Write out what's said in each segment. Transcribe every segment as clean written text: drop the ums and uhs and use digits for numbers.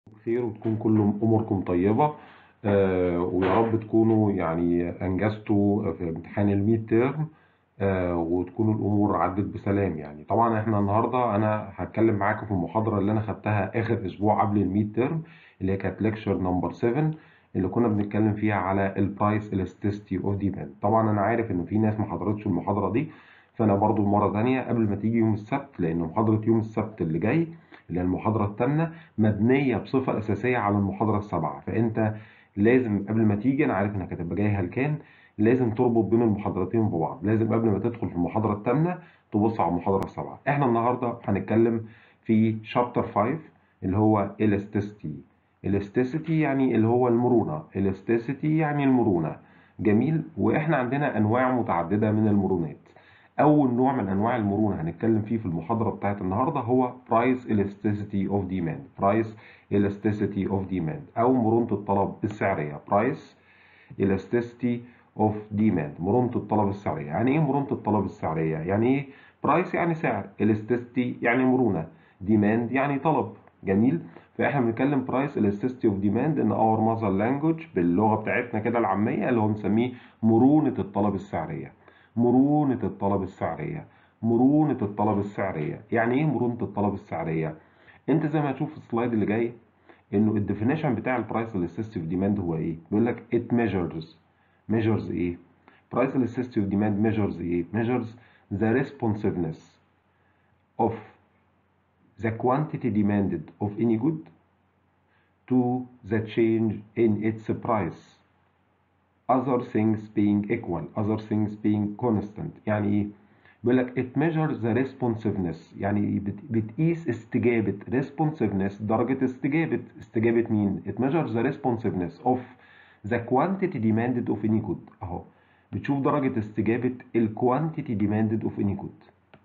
بخير وتكون كل أموركم طيبة. ويا رب تكونوا يعني أنجزتوا في امتحان الميد تيرم. وتكونوا الأمور عدت بسلام. يعني طبعا احنا النهاردة أنا هتكلم معاكم في المحاضرة اللي أنا خدتها آخر أسبوع قبل الميد تيرم، اللي هي كانت ليكشر نمبر 7، اللي كنا بنتكلم فيها على البرايس elasticity اوف ديماند. طبعا أنا عارف إن في ناس ما حضرتش المحاضرة دي، فأنا برضو مرة تانية قبل ما تيجي يوم السبت، لأن محاضرة يوم السبت اللي جاي اللي هي المحاضرة الثامنة مبنية بصفة أساسية على المحاضرة السابعة. فأنت لازم قبل ما تيجي، أنا عارف إنك هتبقى جاي هلكان، لازم تربط بين المحاضرتين ببعض. لازم قبل ما تدخل في المحاضرة الثامنة تبص على المحاضرة السابعة. إحنا النهاردة هنتكلم في شابتر 5 اللي هو elasticity. elasticity يعني اللي هو المرونة. elasticity يعني المرونة. جميل. وإحنا عندنا أنواع متعددة من المرونات. أول نوع من أنواع المرونة هنتكلم فيه في المحاضرة بتاعت النهاردة هو Price Elasticity of Demand. Price Elasticity of Demand أو مرونة الطلب السعرية. Price Elasticity of Demand، مرونة الطلب السعرية. يعني إيه مرونة الطلب السعرية؟ يعني إيه Price؟ يعني سعر. Elasticity يعني مرونة. Demand يعني طلب. جميل. فإحنا بنتكلم Price Elasticity of Demand in our mother language، باللغة بتاعتنا كده العامية، اللي هو بنسميه مرونة الطلب السعرية. مرونة الطلب السعرية. مرونة الطلب السعرية. يعني ايه مرونة الطلب السعرية؟ انت زي ما هتشوف في السلايد اللي جاي انه الديفينيشن بتاع البرايس elasticity ديماند هو ايه؟ بيقول لك it measures ايه؟ price elasticity demand measures ايه؟ measures the responsiveness of the quantity demanded of any good to the change in its price, other things being equal, other things being constant. يعني ايه؟ بيقول لك it measures the responsiveness، يعني بتقيس استجابة responsiveness، درجة استجابة مين؟ it measures the responsiveness of the quantity demanded of any good. اهو بتشوف درجة استجابة ال quantity demanded of any good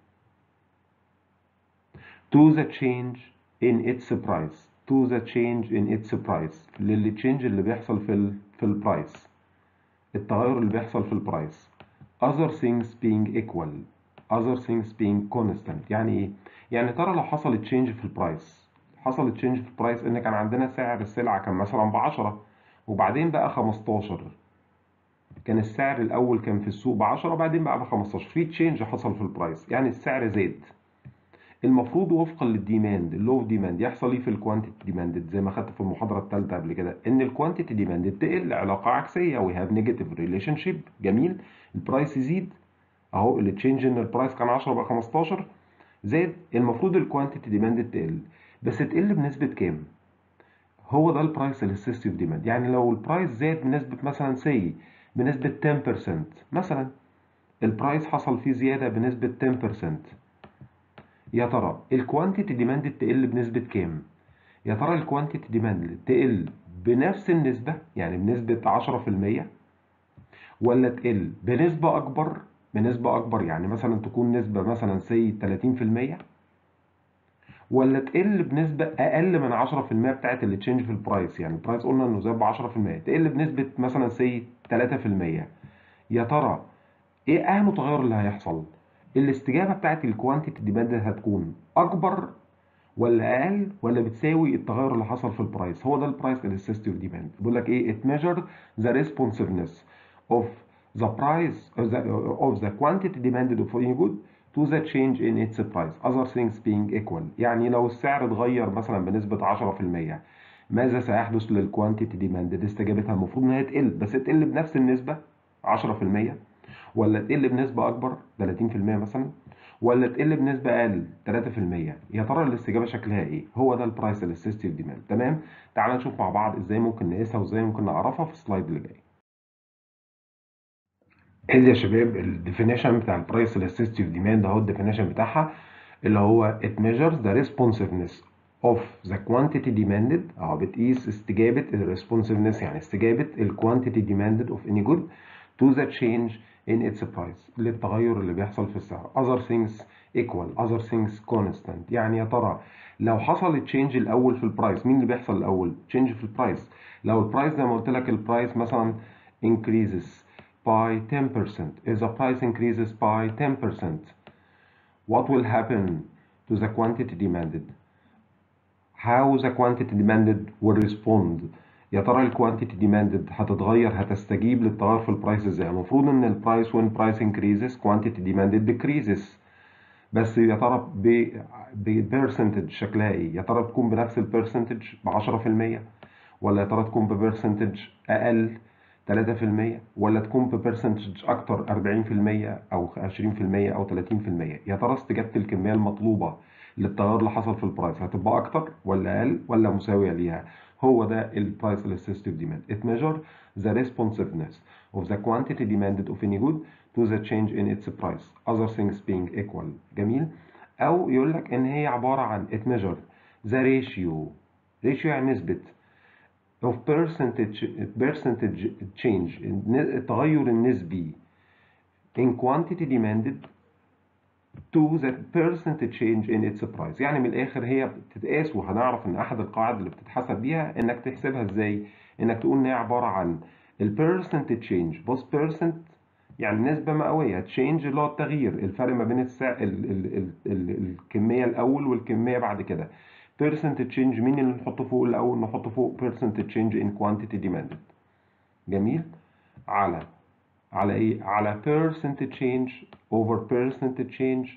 to the change in its price. to the change in its price، للتشينج اللي بيحصل في البرايس، التغير اللي بيحصل في البرايس. other things being equal، other things being constant. يعني ايه؟ يعني ترى لو حصل تشينج في البرايس، حصل تشينج في البرايس ان كان عندنا سعر السلعة كان مثلا ب 10 وبعدين بقى 15. كان السعر الاول كان في السوق ب 10 وبعدين بقى ب 15، في تشينج حصل في البرايس، يعني السعر زاد. المفروض وفقا للديماند، اللو اوف ديماند، يحصل ايه في الكوانتيتي ديماندد؟ زي ما خدت في المحاضره الثالثه قبل كده ان الكوانتيتي ديماندد تقل، علاقه عكسيه، وي هاف نيجاتيف ريليشن شيب. جميل. البرايس يزيد، اهو التشينج ان البرايس كان 10 بقى 15 زاد. المفروض الكوانتيتي ديماندد تقل، بس تقل بنسبه كام؟ هو ده البرايس الاسيستيف ديماند. يعني لو البرايس زاد بنسبه مثلا بنسبه 10% مثلا، البرايس حصل فيه زياده بنسبه 10%، يا ترى الكوانتيتي ديماند تقل بنسبة كام؟ يا ترى الكوانتيتي ديماند تقل بنفس النسبة، يعني بنسبة 10%، ولا تقل بنسبة أكبر؟ بنسبة أكبر يعني مثلا تكون نسبة مثلا 30%، ولا تقل بنسبة أقل من 10% بتاعت اللي تشينج في البرايس؟ يعني البرايس قلنا إنه زاد ب 10%، تقل بنسبة مثلا 3%. يا ترى إيه أهم تغير اللي هيحصل؟ الاستجابة بتاعت الكوانتيتي ديماند هتكون أكبر ولا اقل ولا بتساوي التغير اللي حصل في البرايس؟ هو ده البرايس elasticity of demand. بيقول لك ايه؟ it measured the responsiveness of the price of the quantity demanded of any good to the change in its price, other things being equal. يعني لو السعر اتغير مثلا بنسبة 10%، ماذا سيحدث للكوانتيتي ديماندد؟ استجابتها المفروض انها تقل، بس تقل بنفس النسبة 10%، ولا تقل بنسبة أكبر 30% مثلا، ولا تقل بنسبة أقل 3%؟ يا ترى الاستجابة شكلها إيه؟ هو ده البرايس الاسيستيف ديماند. تمام؟ تعال نشوف مع بعض إزاي ممكن نقيسها وإزاي ممكن نعرفها في السلايد اللي جاي. ادي يا شباب الديفينيشن بتاع البرايس الاسيستيف ديماند اهو الديفينيشن بتاعها، اللي هو it measures the responsiveness of the quantity demanded. اهو بتقيس استجابة responsiveness، يعني استجابة quantity demanded of any good to the change in its price، للتغير اللي بيحصل في السعر. other things equal، other things constant. يعني يا ترى لو حصل تشينج الاول في البرايس، مين اللي بيحصل الاول؟ تشينج في البرايس. لو البرايس زي ما قلت لك البرايس مثلا increases by 10%. If the price increases by 10%, what will happen to the quantity demanded? how the quantity demanded will respond. يا ترى الكوانتيتي demanded هتتغير، هتستجيب للتغير في البرايس ازاي؟ المفروض ان البرايس when price increases quantity demanded decreases، بس يا ترى ببرسنتج شكلها ايه؟ يا ترى تكون بنفس البرسنتج ب 10%، ولا يا ترى تكون ببرسنتج اقل 3%، ولا تكون ببرسنتج اكتر 40% او 20% او 30%؟ يا ترى استجابه الكميه المطلوبه للتغير اللي حصل في البرايس هتبقى اكتر ولا اقل ولا مساويه ليها؟ هو ده البرايس elasticity demand. It measures the responsiveness of the quantity demanded of any good to the change in its price other things being equal. جميل. او يقول لك ان هي عباره عن it measures the ratio يعني نسبه of percentage change التغير النسبي in quantity demanded to the percentage change in its price. يعني من الاخر هي بتتقاس، وهنعرف ان احد القواعد اللي بتتحسب بيها انك تحسبها ازاي، انك تقول ان هي عباره عن percentage change. بص percent يعني نسبه مئويه، change اللي هو التغيير، الفرق ما بين الكميه الاول والكميه بعد كده. percentage change مين اللي نحطه فوق الاول؟ نحطه فوق percentage change in quantity demanded. جميل. على ايه؟ على percentage change over percentage change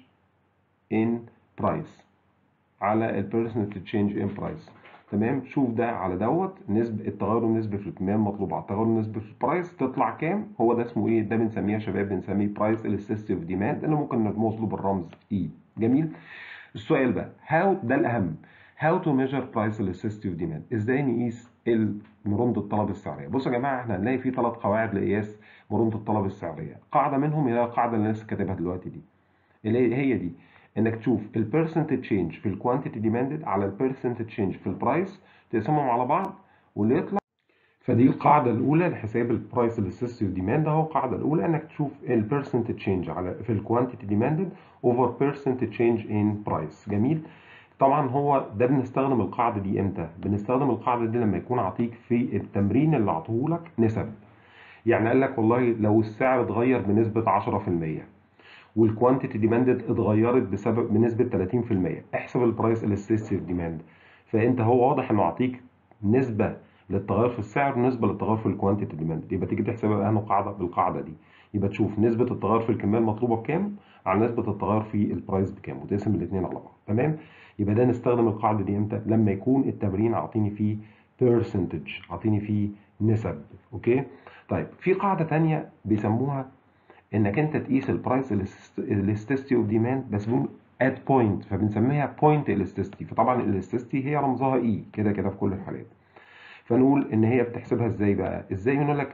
in price، على ال percentage change in price. تمام. شوف ده على دوت نسبة التغير النسبي في الكمية المطلوبة على التغير النسبي في البرايس تطلع كام؟ هو ده اسمه ايه؟ ده بنسميه يا شباب بنسميه price elasticity of demand، اللي ممكن نرمز له بالرمز E. جميل. السؤال بقى how، ده الأهم، how to measure price elasticity of demand. ازاي نقيس مرونة الطلب السعرية؟ بصوا يا جماعة احنا هنلاقي في 3 قواعد لقياس مرونة الطلب السعرية. قاعدة منهم هي القاعدة اللي لسه كاتبها دلوقتي دي، اللي هي دي، انك تشوف البرسنت تشينج في الكوانتيتي ديماندد على البرسنت تشينج في البرايس، تقسمهم على بعض واللي يطلع. فدي القاعده الاولى لحساب البرايس elasticity of demand. اهو القاعده الاولى انك تشوف البرسنت تشينج على في الكوانتيتي ديماندد اوفر بيرسنت تشينج ان برايس. جميل. طبعا هو ده بنستخدم القاعده دي امتى؟ بنستخدم القاعده دي لما يكون عطيك في التمرين اللي عطوهولك نسب. يعني قال لك والله لو السعر اتغير بنسبه 10% والكوانتيتي ديماندد اتغيرت بنسبه 30%، احسب البرايس elasticity of demand. فانت هو واضح انه يعطيك نسبه للتغير في السعر ونسبه للتغير في الكوانتيتي ديماندد، يبقى تيجي تحسبها بأنه قاعده بالقاعده دي. يبقى تشوف نسبه التغير في الكميه المطلوبه بكام على نسبه التغير في البرايس بكام، وتقسم الاثنين على بعض. تمام. يبقى ده نستخدم القاعده دي امتى؟ لما يكون التمرين عاطيني فيه percentage، عاطيني فيه نسب. اوكي. طيب في قاعده ثانيه بيسموها انك انت تقيس البرايس elasticity اوف ديماند بس ات بوينت، فبنسميها بوينت elasticity. فطبعا elasticity هي رمزها اي كده كده في كل الحالات. فنقول ان هي بتحسبها ازاي بقى؟ ازاي؟ بنقول لك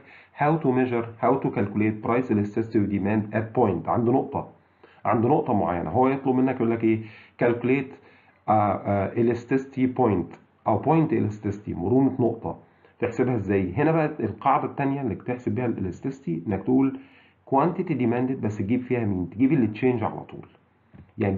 how to calculate price elasticity of demand at point، عند نقطه معينه. هو يطلب منك يقول لك ايه؟ calculate elasticity point او point elasticity، مرونه نقطه. تحسبها ازاي؟ هنا بقى القاعده الثانيه اللي تحسب بيها الالاستيستي انك تقول quantity demanded بس تجيب فيها مين؟ تجيب اللي تشينج على طول. يعني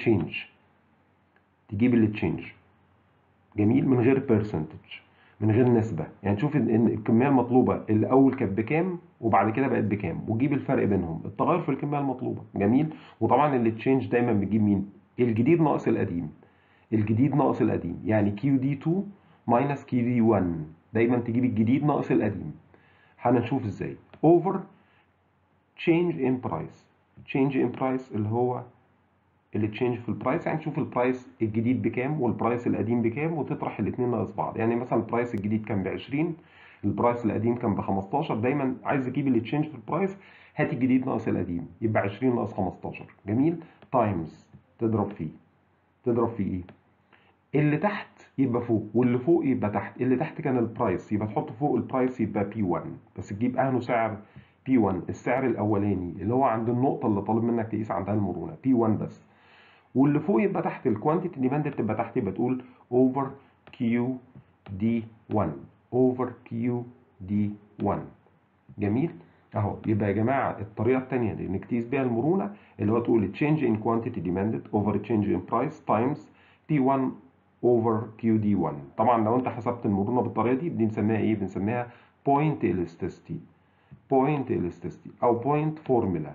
تجيب اللي تشينج. جميل. من غير percentage، من غير نسبة. يعني تشوف ان الكمية المطلوبة الاول كانت بكام وبعد كده بقت بكام، وتجيب الفرق بينهم، التغير في الكمية المطلوبة. جميل. وطبعا اللي تشينج دايما بتجيب مين؟ الجديد ناقص القديم. الجديد ناقص القديم يعني كيو دي 2 ماينس كيو دي 1، دايما تجيب الجديد ناقص القديم. هنشوف ازاي. over change in price. change in price اللي هو اللي تشينج في البرايس، يعني تشوف البرايس الجديد بكام والبرايس القديم بكام وتطرح الاثنين ناقص بعض. يعني مثلا البرايس الجديد كان ب 20، البرايس القديم كان ب 15. دايما عايز تجيب اللي تشينج في البرايس، هات الجديد ناقص القديم، يبقى 20 ناقص 15. جميل. تايمز، تضرب فيه ايه؟ اللي تحت يبقى فوق واللي فوق يبقى تحت. اللي تحت كان البرايس، يبقى تحط فوق البرايس يبقى بي 1، بس تجيب اهله سعر بي 1، السعر الاولاني اللي هو عند النقطه اللي طالب منك تقيس عندها المرونه، بي 1 بس. واللي فوق يبقى تحت، الكوانتيتي ديماند تبقى تحت، يبقى تقول اوفر كيو دي 1، اوفر كيو دي 1. جميل. اهو. يبقى يا جماعه الطريقه الثانيه دي انك تقيس بيها المرونه اللي هو تقول change in quantity demanded over change in price times P1 over QD1. طبعا لو انت حسبت المرونه بالطريقه دي بنسميها ايه؟ بنسميها point elasticity. point elasticity او point formula.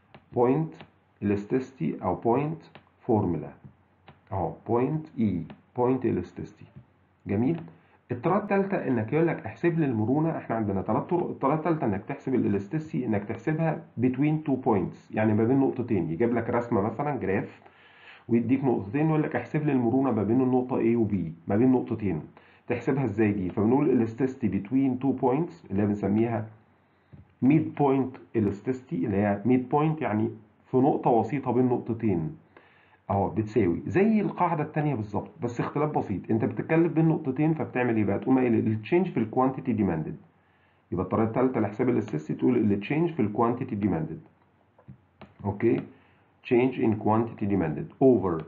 point elasticity او point formula. اهو point E بوينت elasticity. جميل. الطريقه الثالثه انك يقول لك احسب لي المرونه. احنا عندنا ثلاث طرق. الطريقه الثالثه انك تحسب الالاستيسيتي انك تحسبها between two points، يعني ما بين نقطتين. يجيب لك رسمه مثلا جراف ويديك نقطتين ويقول لك احسب لي المرونه ما بين النقطه A و B، ما بين نقطتين. تحسبها ازاي دي؟ فبنقول الاستيسيتي between two points اللي هي بنسميها ميد بوينت elasticity، اللي هي ميد بوينت يعني في نقطه وسيطه بين نقطتين اهو، بتساوي زي القاعده الثانيه بالظبط بس اختلاف بسيط. انت بتتكلم بين نقطتين فبتعمل ايه بقى؟ تقوم قايل التشينج في الكوانتيتي ديماندد. يبقى الطريقه الثالثه لحساب الاستيسيتي تقول التشينج في الكوانتيتي ديماندد. اوكي، change in quantity demanded over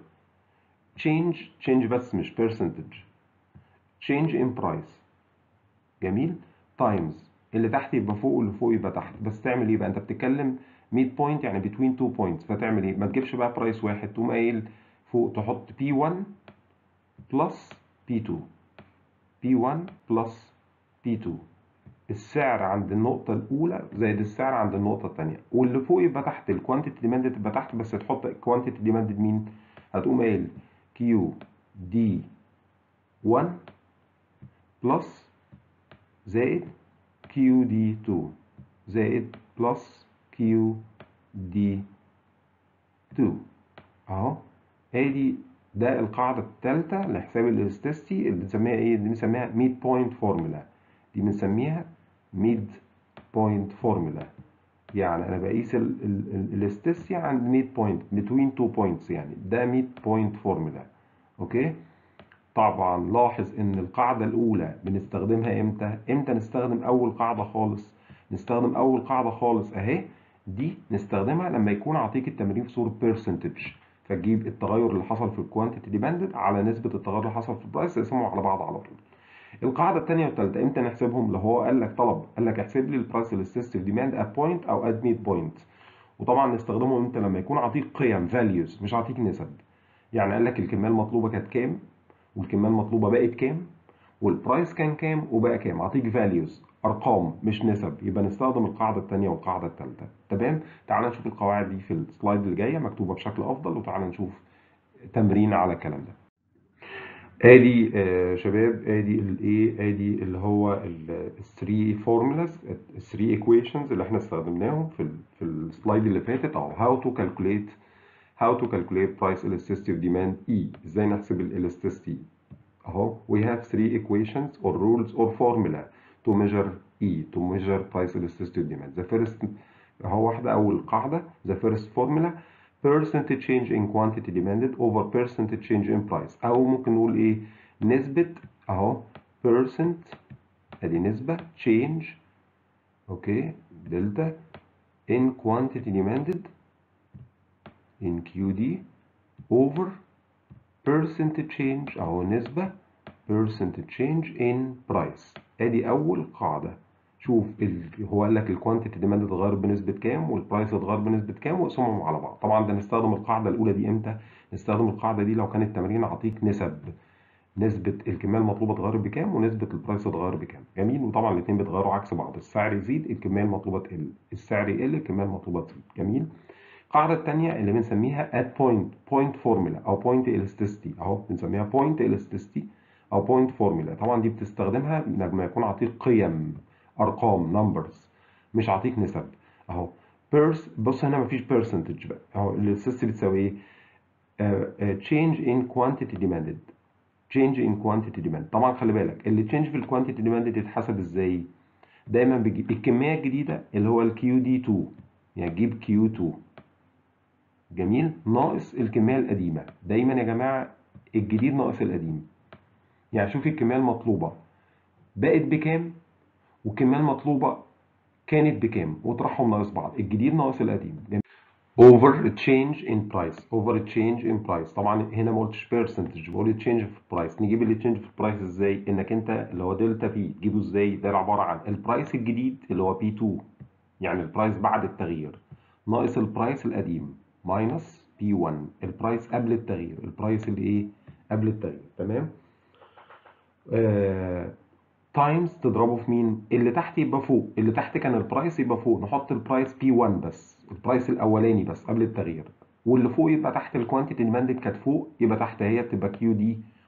change بس مش percentage، change in price. جميل. times اللي تحت يبقى فوق واللي فوق يبقى تحت. بس تعمل ايه بقى؟ انت بتتكلم 100 بوينت يعني between 2 points، فتعمل ايه؟ ما تجيبش بقى برايس واحد، تقوم قايل فوق تحط P1 plus P2، P1 plus P2. السعر عند النقطة الأولى زائد السعر عند النقطة الثانية، واللي فوق يبقى تحت. الكوانتيتي ديماندد تبقى تحت بس تحط الكوانتيتي ديماندد مين؟ هتقوم قايل كيو دي 1 بلس زائد كيو دي 2 زائد بلس كيو دي 2 اهو. ادي ده القاعدة الثالثة لحساب الالاستيسيتي اللي بنسميها ايه؟ اللي بنسميها ميد بوينت فورمولا. دي بنسميها ميد بوينت فورمولا. يعني انا بقيس الالاستيسيتي عند ميد بوينت بتوين تو بوينتس، يعني ده ميد بوينت فورمولا. اوكي. طبعا لاحظ ان القاعدة الاولى بنستخدمها امتى؟ نستخدم اول قاعدة خالص. نستخدم اول قاعدة خالص اهي. دي نستخدمها لما يكون اعطيك التمرين في صورة percentage، فتجيب التغير اللي حصل في الكوانتيتي ديبندد على نسبة التغير اللي حصل في البرايس تقسمهم على بعض على طول. القاعدة الثانية والثالثة امتى نحسبهم؟ لو هو قال لك قال لك احسب لي البرايس الاستيستيف ديماند ات بوينت او ات ميد بوينت. وطبعا نستخدمهم امتى؟ لما يكون اعطيك قيم values مش اعطيك نسب. يعني قال لك الكمية المطلوبة كانت كام، والكمية المطلوبة بقت كام، والبرايس كان كام وبقى كام. اعطيك فاليوز، ارقام مش نسب، يبقى نستخدم القاعده الثانيه والقاعده الثالثه. تمام. تعال نشوف القواعد دي في السلايد اللي جايه مكتوبه بشكل افضل، وتعال نشوف تمرين على الكلام ده. ادي شباب، ادي الايه، ادي اللي هو الثري فورمولاز، الثري ايكويشنز اللي احنا استخدمناهم في السلايد اللي فاتت اهو. how to calculate price elasticity of demand E. ازاي نحسب الالاستيستي اهو. we have three equations or rules or formula to measure E, to measure price elasticity of demand. The first اهو واحدة أول قاعدة the first formula percentage change in quantity demanded over percentage change in price، أو ممكن نقول إيه؟ نسبة أهو percent، أدي نسبة change أوكي دلتا in quantity demanded in QD over percentage change أهو نسبة percentage change in price. ادي اول قاعده. شوف هو قال لك الكوانتيتي ديماند اتغير بنسبه كام والبرايس اتغير بنسبه كام واقسمهم على بعض. طبعا ده نستخدم القاعده الاولى دي امتى؟ نستخدم القاعده دي لو كان التمرين اعطيك نسبه الكميه المطلوبه اتغير بكام ونسبه البرايس اتغير بكام. جميل. وطبعا الاثنين بيتغيروا عكس بعض، السعر يزيد الكميه المطلوبه تقل، السعر يقل الكميه المطلوبه تزيد. جميل. القاعده الثانيه اللي بنسميها at point formula او point elasticity اهو، بنسميها point elasticity او بوينت فورمولا. طبعا دي بتستخدمها لما يكون اعطيك قيم، ارقام نمبرز، مش اعطيك نسب اهو. بص هنا مفيش percentage بقى اهو. الاستاتستي بتساوي ايه؟ change in quantity demanded، change in quantity demand. طبعا خلي بالك اللي change في الكوانتيتي demanded يتحسب ازاي؟ دايما بيجيب الكميه الجديده اللي هو الكيو دي 2، يعني تجيب كيو 2 جميل ناقص الكميه القديمه. دايما يا جماعه الجديد ناقص القديم. يعني شوف الكميه المطلوبه بقت بكام والكميه المطلوبه كانت بكام وطرحهم ناقص بعض، الجديد ناقص القديم. over change in price، over change in price. طبعا هنا ما قلتش percentage، بقول change في price. نجيب اللي change في price ازاي؟ انك انت اللي هو دلتا بي تجيبه ازاي؟ ده عباره عن البرايس الجديد اللي هو بي 2 يعني البرايس بعد التغيير ناقص البرايس القديم ماينس بي 1 البرايس قبل التغيير، البرايس اللي ايه؟ قبل التغيير. تمام. تايمز تضربه في مين؟ اللي تحت يبقى فوق، اللي تحت كان البرايس يبقى فوق نحط البرايس بي 1 بس، البرايس الاولاني بس قبل التغيير، واللي فوق يبقى تحت الكوانتيتي ديماندد كانت فوق يبقى تحت هي تبقى كيو دي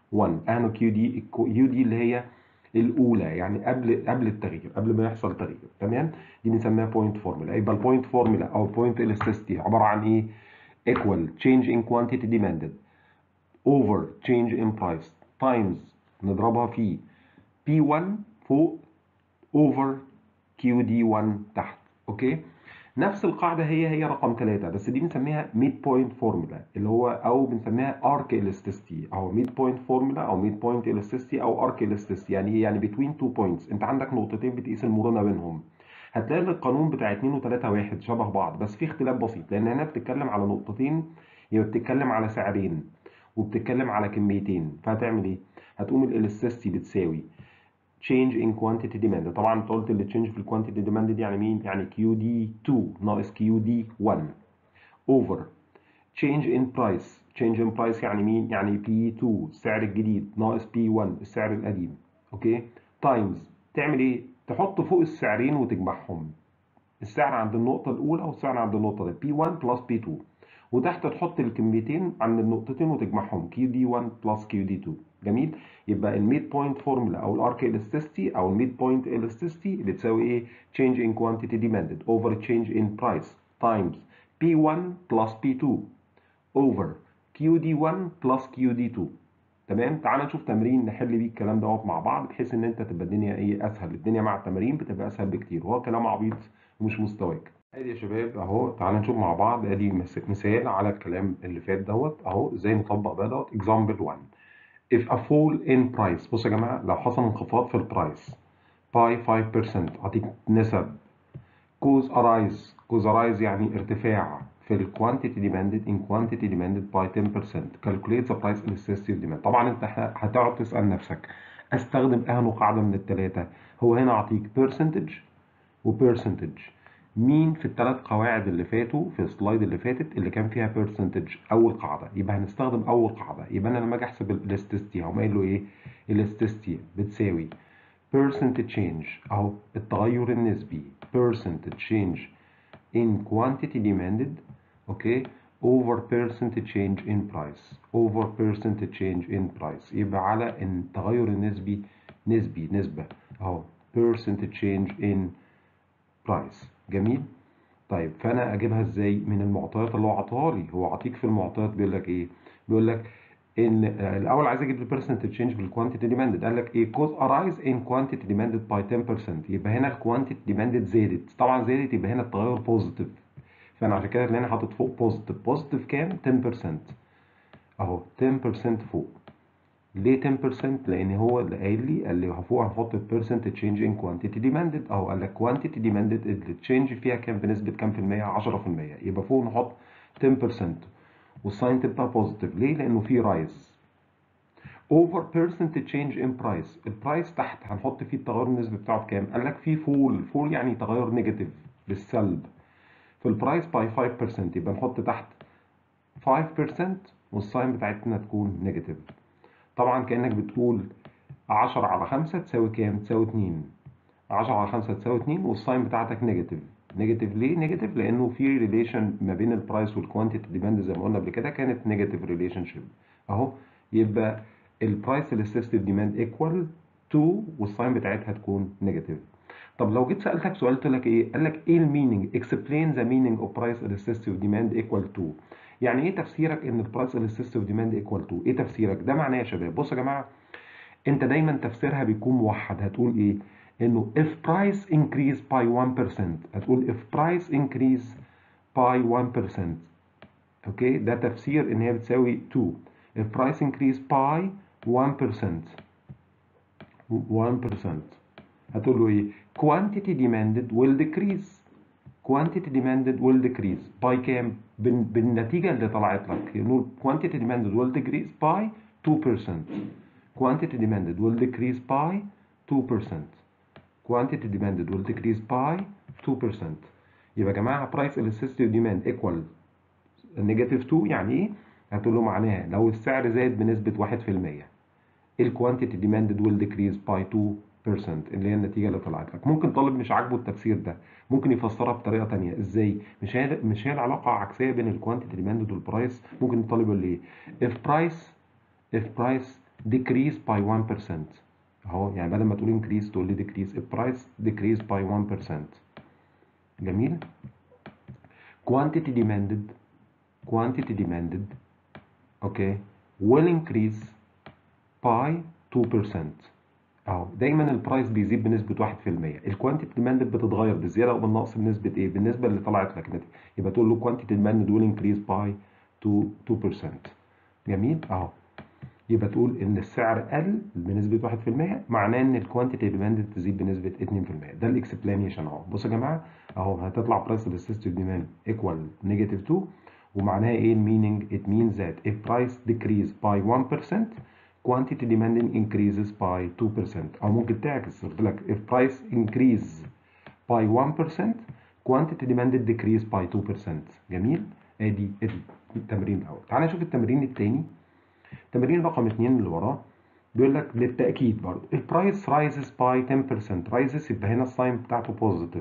1. اهنا كيو دي، كيو دي اللي هي الاولى، يعني قبل التغيير، قبل ما يحصل تغيير. تمام، دي بنسميها بوينت فورمولا. يبقى البوينت فورمولا او بوينت elasticity عباره عن ايه؟ equal change in quantity demanded over change in price times نضربها في P1 فوق over QD1 تحت. اوكي، نفس القاعده هي رقم 3، بس دي بنسميها ميد بوينت فورمولا، اللي هو او بنسميها ارك elasticity او ميد بوينت فورمولا او ميد بوينت elasticity او ارك elasticity. يعني ايه؟ يعني between two points، انت عندك نقطتين بتقيس المرونه بينهم. هتلاقي ان القانون بتاع 2 و3 واحد شبه بعض، بس في اختلاف بسيط، لان هنا بتتكلم على نقطتين، يبقى بتتكلم على سعرين وبتتكلم على كميتين. فهتعمل ايه؟ هتقوم الالاستيستي بتساوي change in quantity demanded. طبعا انت قلت اللي change في الكوانتيتي demanded يعني مين؟ يعني كيو دي 2 ناقص كيو دي 1 over change in price. change in price يعني مين؟ يعني بي 2 السعر الجديد ناقص بي 1 السعر القديم. اوكي، تايمز، تعمل ايه؟ تحط فوق السعرين وتجمعهم، السعر عند النقطة الأولى والسعر عند النقطة دي P1 بلس P2، وتحت تحط الكميتين عند النقطتين وتجمعهم QD1 بلس QD2. جميل، يبقى الميد بوينت فورمولا أو الارك elasticity أو الميد بوينت elasticity بتساوي إيه؟ change in quantity demanded over change in price times P1 plus P2 over QD1 plus QD2. تمام، تعال نشوف تمرين نحل بيه الكلام دوت مع بعض، بحيث ان انت تبقى الدنيا ايه اسهل. الدنيا مع التمارين بتبقى اسهل بكتير، وهو كلام عبيط ومش مستواك. ادي يا شباب اهو، تعال نشوف مع بعض. ادي مثال على الكلام اللي فات دوت اهو، ازاي نطبق بقى دوت. example 1. if a fall in price، بصوا يا جماعه، لو حصل انخفاض في البرايس by 5%، اعطيك نسب. cause arise يعني ارتفاع في ال quantity demanded in quantity demanded by 10%. calculate the price elasticity of demand. طبعا انت هتقعد تسأل نفسك استخدم اهنو قاعدة من الثلاثة. هو هنا اعطيك percentage و percentage. مين في الثلاث قواعد اللي فاتوا في السلايد اللي فاتت اللي كان فيها percentage اول قاعدة؟ يبقى هنستخدم اول قاعدة. يبقى انا لما اجي احسب elasticity هقوم قايل له ايه؟ elasticity بتساوي percentage change أو التغير النسبي percentage change in quantity demanded okay over percentage change in price over percentage change in price. يبقى على التغير النسبي نسبة أهو percentage change in price. جميل، طيب فأنا أجيبها إزاي؟ من المعطيات اللي هو عطاها لي. هو عطيك في المعطيات بيقول لك إيه؟ بيقول لك ان الاول عايز اجيب البرسنت تشينج في الكوانتيتي ديماندد. قال لك ايه؟ كوز ارايز ان كوانتيتي ديماندد باي 10%. يبقى هنا الكوانتيتي ديماندد زادت، طبعا زادت يبقى هنا التغير بوزيتيف، فانا عشان كده هتلاقيني حاطط فوق بوزيتيف. بوزيتيف كام؟ 10% اهو، 10% فوق. ليه 10%؟ لان هو اللي قال لي فوق هنحط البرسنت تشينج ان كوانتيتي ديماندد اهو. قال لك كوانتيتي ديماندد التشينج فيها كام بنسبه كام في الميه؟ 10%. يبقى فوق نحط 10% والساين تبقى بوزيتيف. ليه؟ لانه في رايز. over percent change in price. البرايس تحت هنحط فيه التغير النسبي بتاعه بكام؟ قال لك في فول يعني تغير نيجاتيف بالسلب في البرايس باي 5%. يبقى نحط تحت 5% والساين بتاعتنا تكون نيجاتيف. طبعا كأنك بتقول 10 على 5 تساوي كام؟ تساوي 2. 10 على 5 تساوي 2 والساين بتاعتك نيجاتيف. نيجاتيف ليه نيجاتيف؟ لانه في ريليشن ما بين البرايس والكوانتيتي ديماند زي ما قلنا قبل كده، كانت نيجاتيف ريليشن شيب اهو. يبقى البرايس الاسيستيف ديماند ايكوال 2 والساين بتاعتها تكون نيجاتيف. طب لو جيت سالتك سؤال قلت لك ايه؟ قال لك ايه الميننج؟ اكسبلين ذا ميننج اوف برايس الاسيستيف ديماند ايكوال 2. يعني ايه تفسيرك ان البرايس الاسيستيف ديماند ايكوال 2؟ ايه تفسيرك؟ ده معناه يا شباب بصوا يا جماعه، انت دايما تفسيرها بيكون موحد. هتقول ايه؟ انه if price increase by 1%. هتقول if price increase by 1%. اوكي، ده تفسير ان هي بتساوي 2. if price increase by 1%. 1% هتقول له ايه؟ quantity demanded will decrease. quantity demanded will decrease by كام؟ بالنتيجة اللي طلعت لك. نقول quantity demanded will decrease by 2%. quantity demanded will decrease by 2%. quantity demanded will decrease by 2%. يبقى يا جماعة price elasticity demand equal negative 2 يعني ايه؟ هتقول له معناها لو السعر زاد بنسبة 1%، الكوانتيتي demanded will decrease by 2%، اللي هي النتيجة اللي طلعت لك. ممكن طالب مش عاجبه التفسير ده، ممكن يفسرها بطريقة تانية. ازاي؟ مش هي العلاقة عكسية بين الكوانتيتي demanded والبرايس؟ ممكن الطالب يقول لي ايه؟ if price decrease by 1%. اهو يعني بدل ما تقول increase تقول لي decrease. البرايس decrease by 1%. جميل. quantity demanded اوكي will increase by 2%. اهو دايما البرايس بيزيد بنسبه 1%. الكوانتيتي ديماندد بتتغير بالزياده او بالنقص بنسبه ايه؟ بالنسبه اللي طلعت لك نتيجه. يبقى تقول له كوانتيتي ديماندد will increase by 2%. جميل اهو. يبقى تقول ان السعر قل بنسبه 1% معناه ان الكوانتيتي ديماندد تزيد بنسبه 2%. ده الاكسبلانيشن اهو. بصوا يا جماعه اهو هتطلع برايس الاسيستيف ديماند ايكوال نيجاتيف 2. ومعناها ايه الميننج؟ it means that if price decrease by 1% quantity demanding increases by 2%. او ممكن تعكس قلت لك if price increase by 1% quantity demanded decrease by 2%. جميل. ادي التمرين الاول. تعالى نشوف التمرين الثاني. تمرين رقم 2 اللي وراه بيقول لك للتاكيد برضه البرايس رايزز باي 10%. رايزز يبقى هنا الساين بتاعته بوزيتيف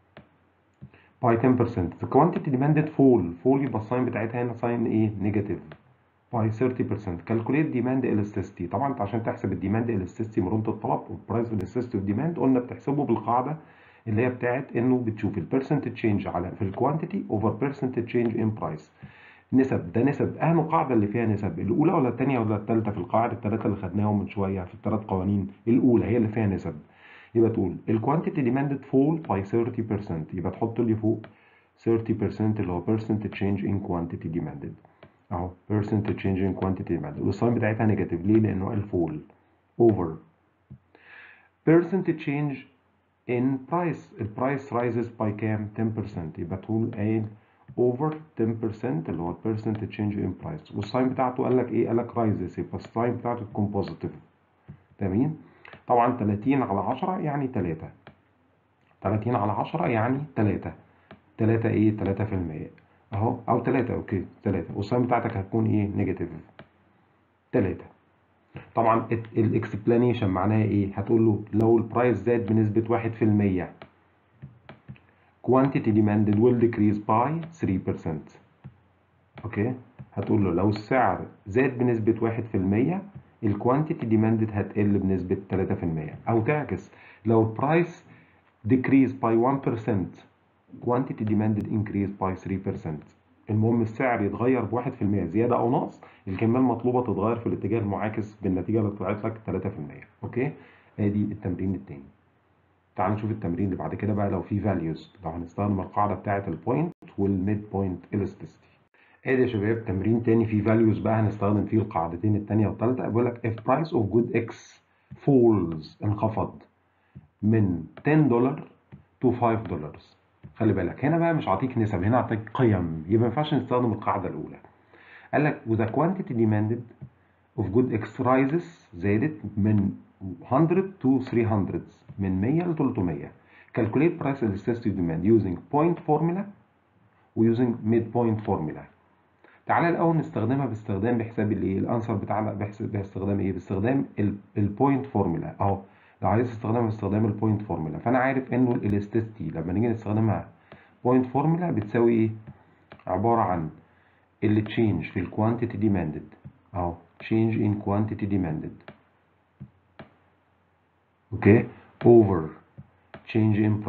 باي 10%. the quantity demanded fall يبقى الساين بتاعتها هنا ساين ايه؟ نيجاتيف باي 30%. calculate demand elasticity. طبعا انت عشان تحسب الديماند elasticity مرونة الطلب والبرايس elasticity اوف ديماند قلنا بتحسبه بالقاعده اللي هي بتاعت انه بتشوف البرسنت تشينج على في الكوانتيتي اوفر برسنت تشينج ان برايس. نسب. ده نسب. اهم قاعده اللي فيها نسب الاولى ولا الثانيه ولا الثالثه في القواعد الثلاثه اللي خدناهم من شويه في الثلاث قوانين؟ الاولى هي اللي فيها نسب. يبقى تقول الكوانتيتي ديماندد فول باي 30%. يبقى تحط لي فوق 30% اللي هو percent change in quantity demanded. اهو percent change in quantity demanded والساين بتاعتها نيجاتيف. ليه؟ لانه قال فول over percent change in price. البرايس rises by كام؟ 10%. يبقى تقول قايل over 10% اللي هو percent change in price. والساين بتاعته قال لك ايه؟ قال لك rises. يبقى الساين بتاعته تكون positive. تمام. طبعا 30 على 10 يعني 3. 30 على 10 يعني 3. 3 ايه؟ 3% اهو. او 3 اوكي 3. والساين بتاعتك هتكون ايه؟ نيجاتيف 3. طبعا الاكسبلانيشن معناها ايه؟ هتقول له لو البرايس زاد بنسبه 1% quantity demanded will decrease by 3%. اوكي. هتقول له لو السعر زاد بنسبه 1% الكوانتيتي demanded هتقل بنسبه 3%. او تعكس لو البرايس decrease by 1% quantity demanded increase by 3%. المهم السعر يتغير ب 1% زياده او نقص الكميه المطلوبه تتغير في الاتجاه المعاكس بالنتيجه اللي طلعت لك 3%. اوكي. ادي التمرين الثاني. تعال نشوف التمرين اللي بعد كده بقى لو في values. لو هنستخدم القاعده بتاعه البوينت والميد بوينت elasticity. ادي يا شباب تمرين تاني فيه values بقى هنستخدم فيه القاعدتين الثانيه والثالثه. بيقول لك if price of good X falls انخفض من $10 to $5. خلي بالك هنا بقى مش عاطيك نسب، هنا عاطيك قيم. يبقى ما ينفعش نستخدم القاعده الاولى. قال لك وذا quantity demanded of good X rises زادت من 100 to 300 من 100 ل 300. calculate price elasticity demand using point formula وusing midpoint formula. تعالى الاول نستخدمها باستخدام بحساب الايه؟ الانسر بتاعنا باستخدام ايه؟ باستخدام البوينت فورمولا اهو. لو عايز استخدمها باستخدام البوينت فورمولا فانا عارف انه الالاستيستي لما نيجي نستخدمها بوينت فورمولا بتساوي ايه؟ عباره عن اللي تشينج في الكوانتيتي ديماندد اهو change in quantity demanded اوكي over change in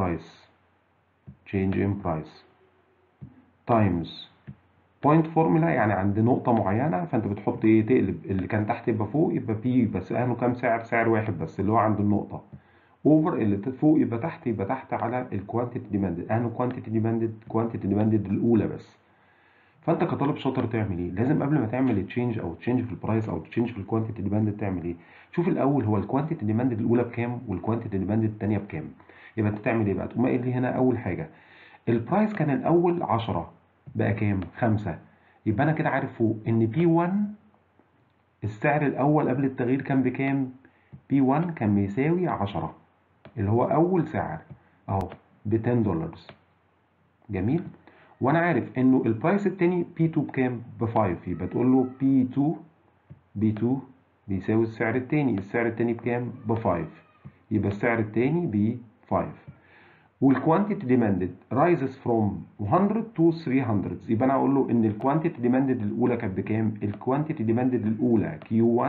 price times point formula. يعني عند نقطة معينة فانت بتحط ايه؟ تقلب اللي كان تحت يبقى فوق يبقى بي بس اهله كام سعر؟ سعر واحد بس اللي هو عند النقطة. over اللي فوق يبقى تحت على الكوانتيتي ديماندد. اهله كوانتيتي ديماندد الاولى بس. فانت كطالب شاطر تعمل ايه؟ لازم قبل ما تعمل تشينج او تشينج في البرايس او تشينج في الكوانتيتي ديماندد تعمل ايه؟ شوف الاول هو الكوانتيتي ديماندد الاولى بكام والكوانتيتي ديماندد الثانيه بكام. يبقى انت تعمل ايه بقى؟ تقوم قايل لي هنا اول حاجه البرايس كان الاول 10 بقى كام؟ 5. يبقى انا كده عارف فوق ان بي 1 السعر الاول قبل التغيير كان بكام؟ بي 1 كان بيساوي 10 اللي هو اول سعر اهو ب $10. جميل. وانا عارف انه البرايس التاني بي 2 بكام؟ ب 5. يبقى تقول له بي 2 بيساوي السعر التاني بكام؟ ب 5. يبقى السعر التاني ب 5. والكوانتيتي ديماندد رايزز فروم 100 تو 300. يبقى انا اقول له ان الكوانتيتي ديماندد الاولى كانت بكام؟ الكوانتيتي ديماندد الاولى كيو 1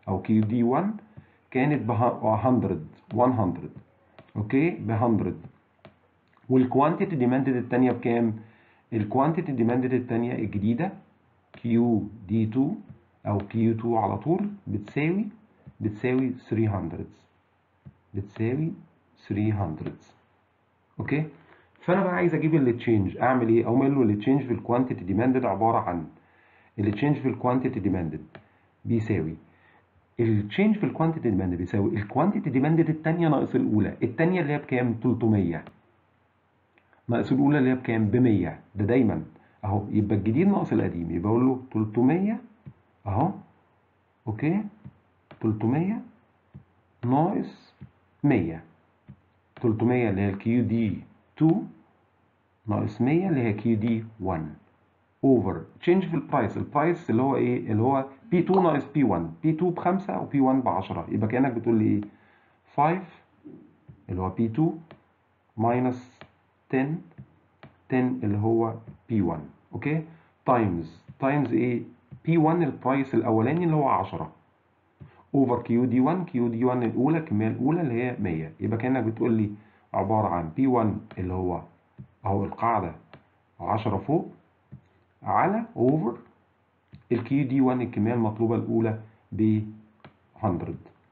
او كيو دي 1 كانت ب 100 اوكي ب 100. والكوانتيتي ديماندد الثانيه بكام؟ الكوانتيتي ديماندد الثانيه الجديده كيو دي 2 او كيو 2 على طول بتساوي 300. بتساوي 300 اوكي. فانا بقى عايز اجيب التشينج، اعمل ايه؟ اقوم قايل له التشينج في الكوانتيتي ديماندد عباره عن التشينج في الكوانتيتي ديماندد بيساوي التشينج في الكوانتيتي ديماندد بيساوي الكوانتيتي ديماندد الثانيه ناقص الاولى. الثانيه اللي هي بكام؟ 300 ناقص الاولى اللي هي بكام؟ ب 100. ده دايما اهو، يبقى الجديد ناقص القديم، يبقى اقول له 300 اهو اوكي 300 ناقص 100. 300 اللي هي الكيو دي 2 ناقص 100 اللي هي كيو دي 1 اوفر تشينج في البرايس. البرايس اللي هو ايه؟ اللي هو بي 2 ناقص بي 1. بي 2 ب 5 وبي 1 ب 10. يبقى كانك بتقول لي ايه؟ 5 اللي هو بي 2 ماينس 10 اللي هو بي 1 اوكي تايمز ايه؟ بي 1 البرايس الاولاني اللي هو 10 اوفر كيو دي 1. كيو دي 1 الاولى الكميه الاولى اللي هي 100. يبقى كانك بتقول لي عباره عن بي 1 اللي هو اهو القاعده 10 فوق على اوفر الكيو دي 1 الكميه المطلوبه الاولى ب 100.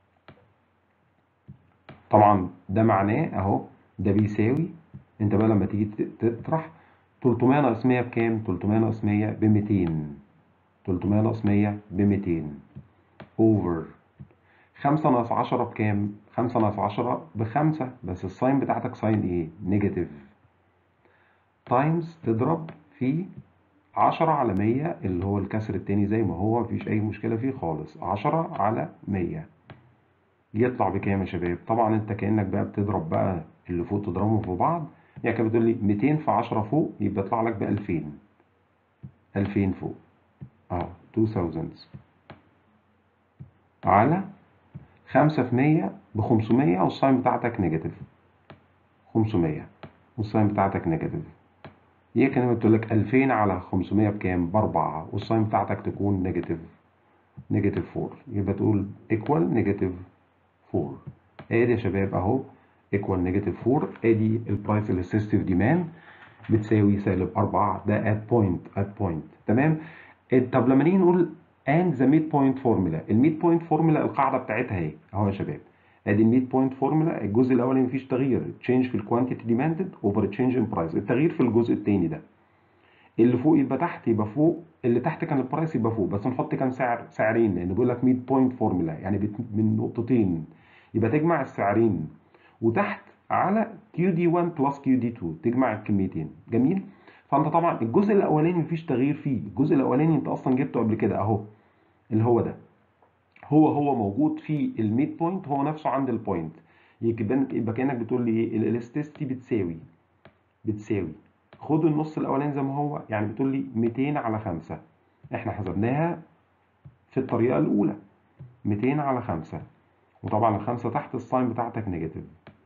طبعا ده معناه اهو ده بيساوي، انت بقى لما تيجي تطرح 300 ناقص 100 بكام؟ 300 ناقص 100 ب 200. 300 ناقص 100 ب 200 اوفر 5 ناقص 10 بكام؟ 5 ناقص 10 ب5 بس الساين بتاعتك ساين ايه؟ نيجاتيف. تايمز تضرب في 10 على 100 اللي هو الكسر التاني زي ما هو، مفيش أي مشكلة فيه خالص. 10 على 100 يطلع بكام يا شباب؟ طبعا أنت كأنك بقى بتضرب بقى اللي فوق تضربهم في بعض. يعني كده بتقول لي 200 في 10 فوق يبقى يطلع لك ب 2000. 2000 فوق أهو 2000 على 5 في 100 ب 500 والساين بتاعتك نيجاتيف. 500 والساين بتاعتك نيجاتيف. هي كانت بتقول لك 2000 على 500 بكام؟ ب4 والساين بتاعتك تكون نيجاتيف 4. يبقى تقول ايكوال نيجاتيف 4. ادي يا شباب اهو ايكوال نيجاتيف 4. ادي البرايس الاسيستيف ديماند بتساوي -4. ده ات بوينت تمام. طب لما نيجي نقول and the midpoint formula. الميد بوينت فورمولا القاعده بتاعتها اهي اهو يا شباب. ادي الميد بوينت فورمولا. الجزء الاولاني مفيش تغيير، تشينج في الكوانتيتي ديماندد اوفر تشينج ان برايس. التغيير في الجزء الثاني ده، اللي فوق يبقى تحت يبقى فوق، اللي تحت كان البرايس يبقى فوق، بس نحط كام سعرين لان بيقول لك ميد بوينت فورمولا يعني من نقطتين، يبقى تجمع السعرين وتحت على كيو دي 1 بلس كيو دي 2 تجمع الكميتين. جميل. فانت طبعا الجزء الاولاني مفيش تغيير فيه. الجزء الاولاني انت اصلا جبته قبل كده اهو، اللي هو ده هو موجود في الميد بوينت، هو نفسه عند البوينت. يبقى كانك بتقول لي ايه؟ الالاستيستي بتساوي خد النص الاولاني زي ما هو، يعني بتقول لي 200 على 5. احنا حسبناها في الطريقه الاولى 200 على 5، وطبعا الخمسه تحت الساين بتاعتك نيجاتيف.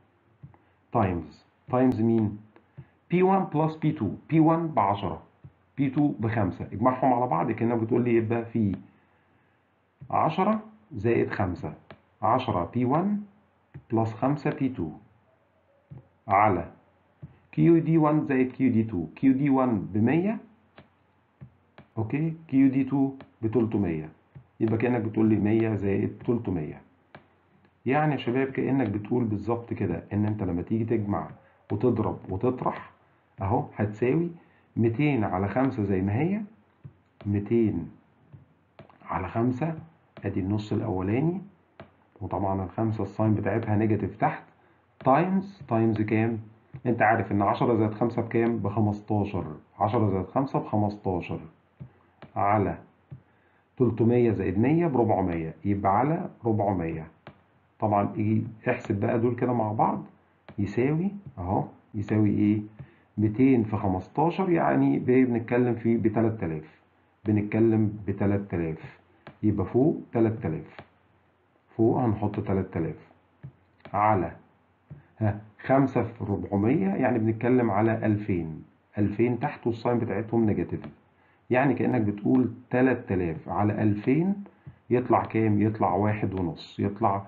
تايمز مين؟ P1 بلس P2. P1 ب 10 P2 ب 5. اجمعهم على بعض كانك بتقول لي يبقى في 10 زائد 5. 10 P1 بلس 5 P2 على كيو دي 1 زائد كيو دي 2. كيو دي 1 ب 100 اوكي، كيو دي 2 ب 300. يبقى كأنك بتقول لي 100 زائد 300. يعني يا شباب كأنك بتقول بالظبط كده ان انت لما تيجي تجمع وتضرب وتطرح اهو هتساوي 200 على 5 زي ما هي. 200 على 5 ادي النص الاولاني، وطبعا الخمسة الساين بتاعتها نيجاتيف تحت. تايمز كام؟ انت عارف ان 10 زائد 5 بكام؟ ب 15. 10 زائد 5 ب 15 على 300 زائد 100 ب 400، يبقى على 400. طبعا ايه؟ احسب بقى دول كده مع بعض. يساوي اهو يساوي ايه؟ 200 في 15 يعني بنتكلم في ب 3000. بنتكلم ب 3000. يبقى فوق 3000. فوق هنحط 3000 على 5 في 400 يعني بنتكلم على 2000. 2000 تحت والساين بتاعتهم نيجاتيف، يعني كأنك بتقول 3000 على 2000 يطلع كام؟ يطلع 1.5، يطلع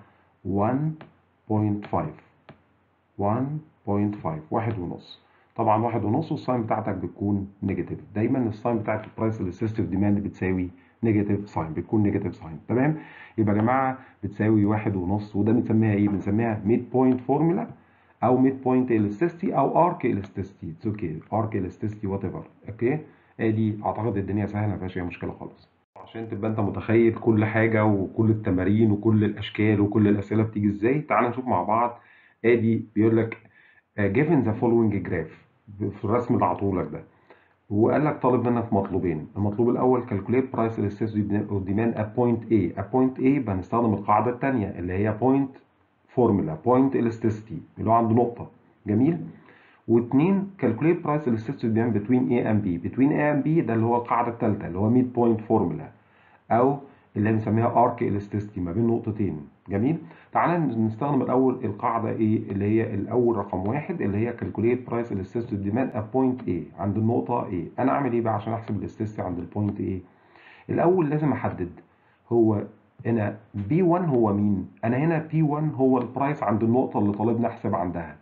1.5. 1.5، 1.5. طبعا 1.5 والساين بتاعتك بتكون نيجاتيف. دايما الساين بتاعت البرايس الاسيستيف ديماند بتساوي نيجاتيف ساين، بتكون نيجاتيف ساين. تمام؟ يبقى يا جماعه بتساوي 1.5، وده بنسميها ايه؟ بنسميها ميد بوينت فورمولا او ميد بوينت الاستيستي او ارك الاستيستي. اتس اوكي، ارك الاستيستي وات ايفر. اوكي؟ ادي اعتقد الدنيا سهله، ما فيهاش اي مشكله خالص. عشان تبقى انت متخيل كل حاجه وكل التمارين وكل الاشكال وكل الاسئله بتيجي ازاي، تعال نشوف مع بعض. ادي بيقول لك given the following graph في الرسم اللي عطولك ده، وقال لك طالب منك مطلوبين. المطلوب الاول calculate price elasticity of demand at point A. at point A بنستخدم القاعده الثانيه اللي هي point formula، point elasticity اللي هو عند نقطه. جميل. واثنين calculate price elasticity of demand between A and B. between A and B ده اللي هو القاعده الثالثه اللي هو mid point formula او اللي بنسميها ارك الاستيستي ما بين نقطتين. جميل. تعالى نستخدم الاول القاعده ايه اللي هي الاول رقم واحد اللي هي calculate price elasticity of demand at point A، عند النقطه A. انا اعمل ايه بقى عشان احسب الاستيستي عند البوينت A؟ الاول لازم احدد هو هنا B1 هو مين. انا هنا P1 هو البرايس عند النقطه اللي طالبنا احسب عندها.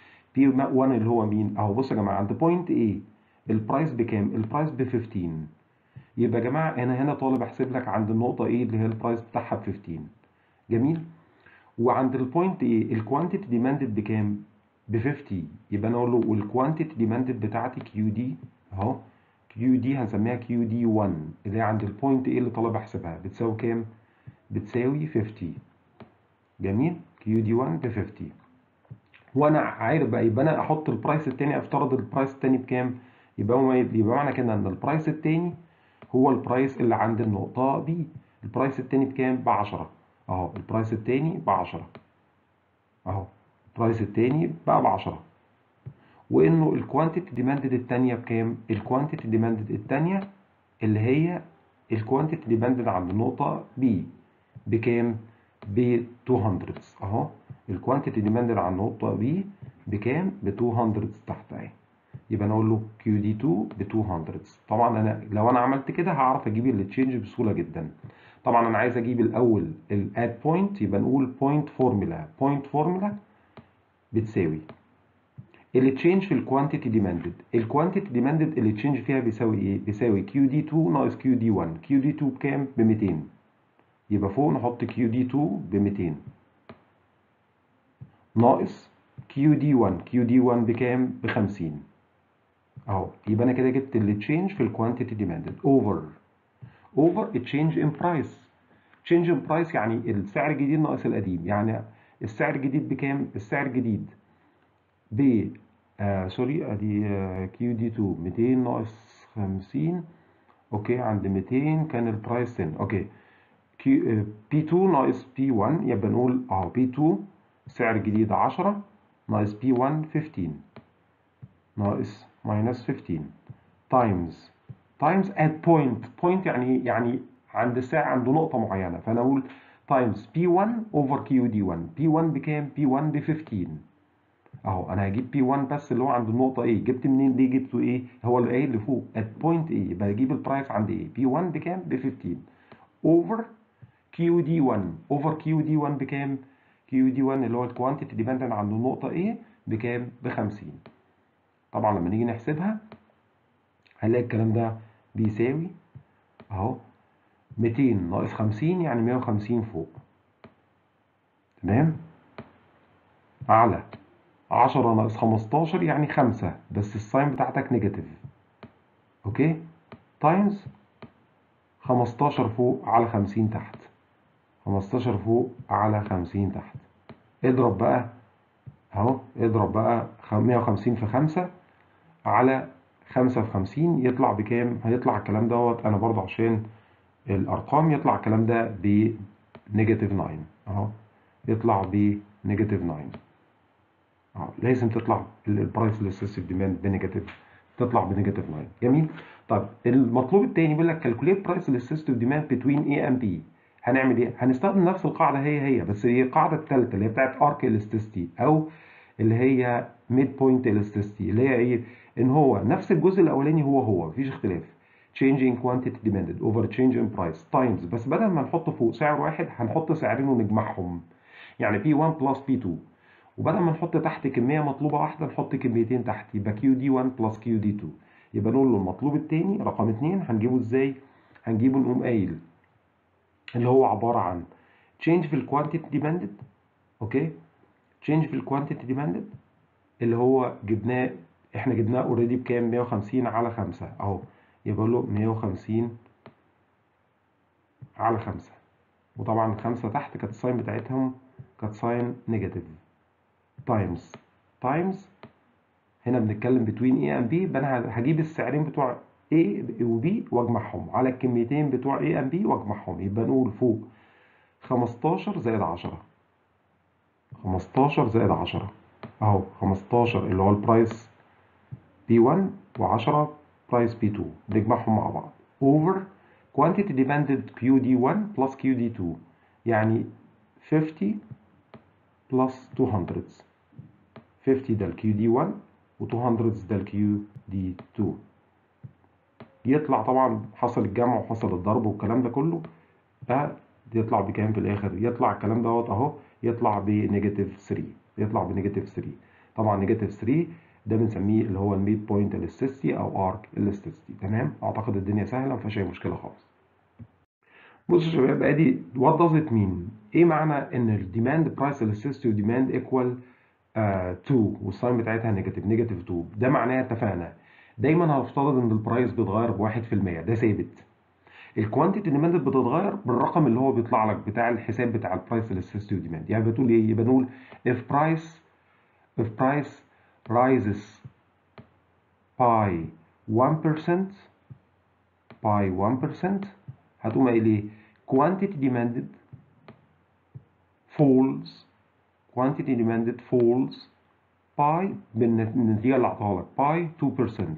P1 اللي هو مين اهو. بص يا جماعه، عند بوينت A البرايس بكام؟ البرايس ب 15. يبقى يا جماعه انا هنا طالب احسب لك عند النقطه ايه اللي هي البرايس بتاعها ب 15. جميل. وعند البوينت ايه الكوانتيتي ديماندد بكام؟ ب 50. يبقى انا اقول له والكوانتيتي ديماندد بتاعتي كيو دي اهو. كيو دي هنسميها كيو دي 1 اللي هي عند البوينت ايه اللي طالب احسبها بتساوي كام؟ بتساوي 50. جميل. كيو دي 1 ب 50. وانا عارف بقى، يبقى انا احط البرايس الثاني، افترض البرايس الثاني بكام؟ يبقى معنى كده ان البرايس الثاني هو البرايس اللي عند النقطة بي. البرايس التاني بكام؟ ب10 اهو. البرايس التاني ب10 اهو. البرايس التاني بقى ب10. وانه الكوانتيتي ديماندد التانية بكام؟ الكوانتيتي ديماندد التانية اللي هي الكوانتيتي ديماندد عند النقطة بي بكام؟ ب 200 اهو. الكوانتيتي ديماندد عند النقطة بي بكام؟ ب 200 تحت اهي. يبقى انا اقول له كيو دي 2 ب 200. طبعا انا لو انا عملت كده هعرف اجيب التشينج بسهوله جدا. طبعا انا عايز اجيب الاول الاد بوينت، يبقى نقول بوينت فورمولا. بوينت فورمولا بتساوي التشينج في الكوانتيتي ديماندد. الكوانتيتي ديماندد التشينج فيها بيساوي ايه؟ بيساوي كيو دي 2 ناقص كيو دي 1. كيو دي 2 بكام؟ ب 200. يبقى فوق نحط كيو دي 2 ب 200 ناقص كيو دي 1. كيو دي 1 بكام؟ ب 50 اهو. يبقى انا كده جبت التشينج في الكوانتيتي ديماندد اوفر التشينج ان برايس. تشينج ان برايس يعني السعر الجديد ناقص القديم. يعني السعر الجديد بكام؟ السعر الجديد ب سوري ادي كيو دي 2 200 ناقص 50. اوكي، عند 200 كان البرايس 10. اوكي، كيو بي 2 ناقص بي 1. يبقى نقول اهو بي 2 سعر جديد 10 ناقص بي 1 15 ناقص ماينس 15 تايمز at point يعني عند الساعة عند نقطة معينة. فأنا أقول تايمز P1 over QD1. P1 بكام؟ P1 ب 15 أهو. أنا هجيب P1 بس اللي هو عند النقطة إيه. جبت منين؟ ليه جبته إيه؟ هو اللي قايل اللي فوق at point إيه. يبقى هجيب البرايس عند إيه؟ P1 بكام؟ ب 15 over QD1 over QD1 بكام؟ QD1 اللي هو الكوانتيتي ديبندنت عند النقطة إيه بكام؟ ب 50. طبعا لما نيجي نحسبها هنلاقي الكلام ده بيساوي اهو 200 ناقص 50 يعني 150 فوق. تمام. على 10 ناقص 15 يعني 5 بس الساين بتاعتك نيجاتيف. اوكي، تايمز 15 فوق على 50 تحت. 15 فوق على 50 تحت. اضرب بقى اهو. اضرب بقى 150 في 5 على 5 في 50 يطلع بكام؟ هيطلع الكلام دوت انا برضه عشان الارقام يطلع الكلام ده بنيجاتيف 9 اهو. يطلع بنيجاتيف 9 اهو. لازم تطلع البرايس الاستاتيك ديماند بنيجاتيف، تطلع بنيجاتيف 9. جميل. طب المطلوب الثاني بيقول لك كالكوليت برايس الاستاتيك ديماند بتوين اي ام بي. هنعمل ايه؟ هنستخدم نفس القاعده هي بس هي القاعده الثالثه اللي هي بتاعت ارك الاستاتيك او اللي هي ميد بوينت الاستاتيك اللي هي ايه؟ ان هو نفس الجزء الاولاني هو مفيش اختلاف. change in quantity demanded over change in price times. بس بدل ما نحط فوق سعر واحد هنحط سعرين ونجمعهم، يعني P1 plus P2. وبدل ما نحط تحت كمية مطلوبة واحدة نحط كميتين تحت، يبقى QD1 plus QD2. يبقى نقول له المطلوب التاني رقم 2 هنجيبه ازاي؟ هنجيبه نقوم قايل اللي هو عبارة عن change في الكوانتيتي demanded. اوكي، change في الكوانتيتي demanded اللي هو جبناه، احنا جبناه اوريدي بكام؟ 150 على 5 اهو، يبقى له 150 على 5. وطبعا 5 تحت كانت الساين بتاعتهم كانت ساين نيجاتيف. تايمز هنا بنتكلم بتوين A and B، يبقى انا هجيب السعرين بتوع A و B واجمعهم على الكميتين بتوع A and B واجمعهم، يبقى نقول فوق 15 زائد 10. 15 زائد 10 اهو، 15 اللي هو البرايس P1 و10 برايس P2 نجمعهم مع بعض over quantity demanded QD1 plus QD2، يعني 50 plus 200. 50 ده ال QD1 و200 ده ال QD2. يطلع طبعا حصل الجمع وحصل الضرب والكلام ده كله، يطلع بكام في الاخر؟ يطلع الكلام دوت اهو، يطلع بنيجاتيف 3. يطلع بنيجاتيف 3. طبعا نيجاتيف 3 ده بنسميه اللي هو الميد بوينت الاستيستي او ارك الاستيستي. تمام، اعتقد الدنيا سهله ما فيهاش اي مشكله خالص. بصوا يا شباب، ادي وات داز ات مين، ايه معنى ان الديماند برايس الاستيستي وديماند ايكوال 2 والساين بتاعتها نيجاتيف 2؟ ده معناه اتفقنا دايما هنفترض ان البرايس بيتغير ب 1%، ده ثابت. الكوانتيتي ديماند بتتغير بالرقم اللي هو بيطلع لك بتاع الحساب بتاع البرايس الاستيستي وديماند. يعني بتقول ايه؟ يبقى نقول if price rises by 1% هتقوم قايل ايه؟ quantity demanded falls by بالنتيجة اللي اعطاها لك by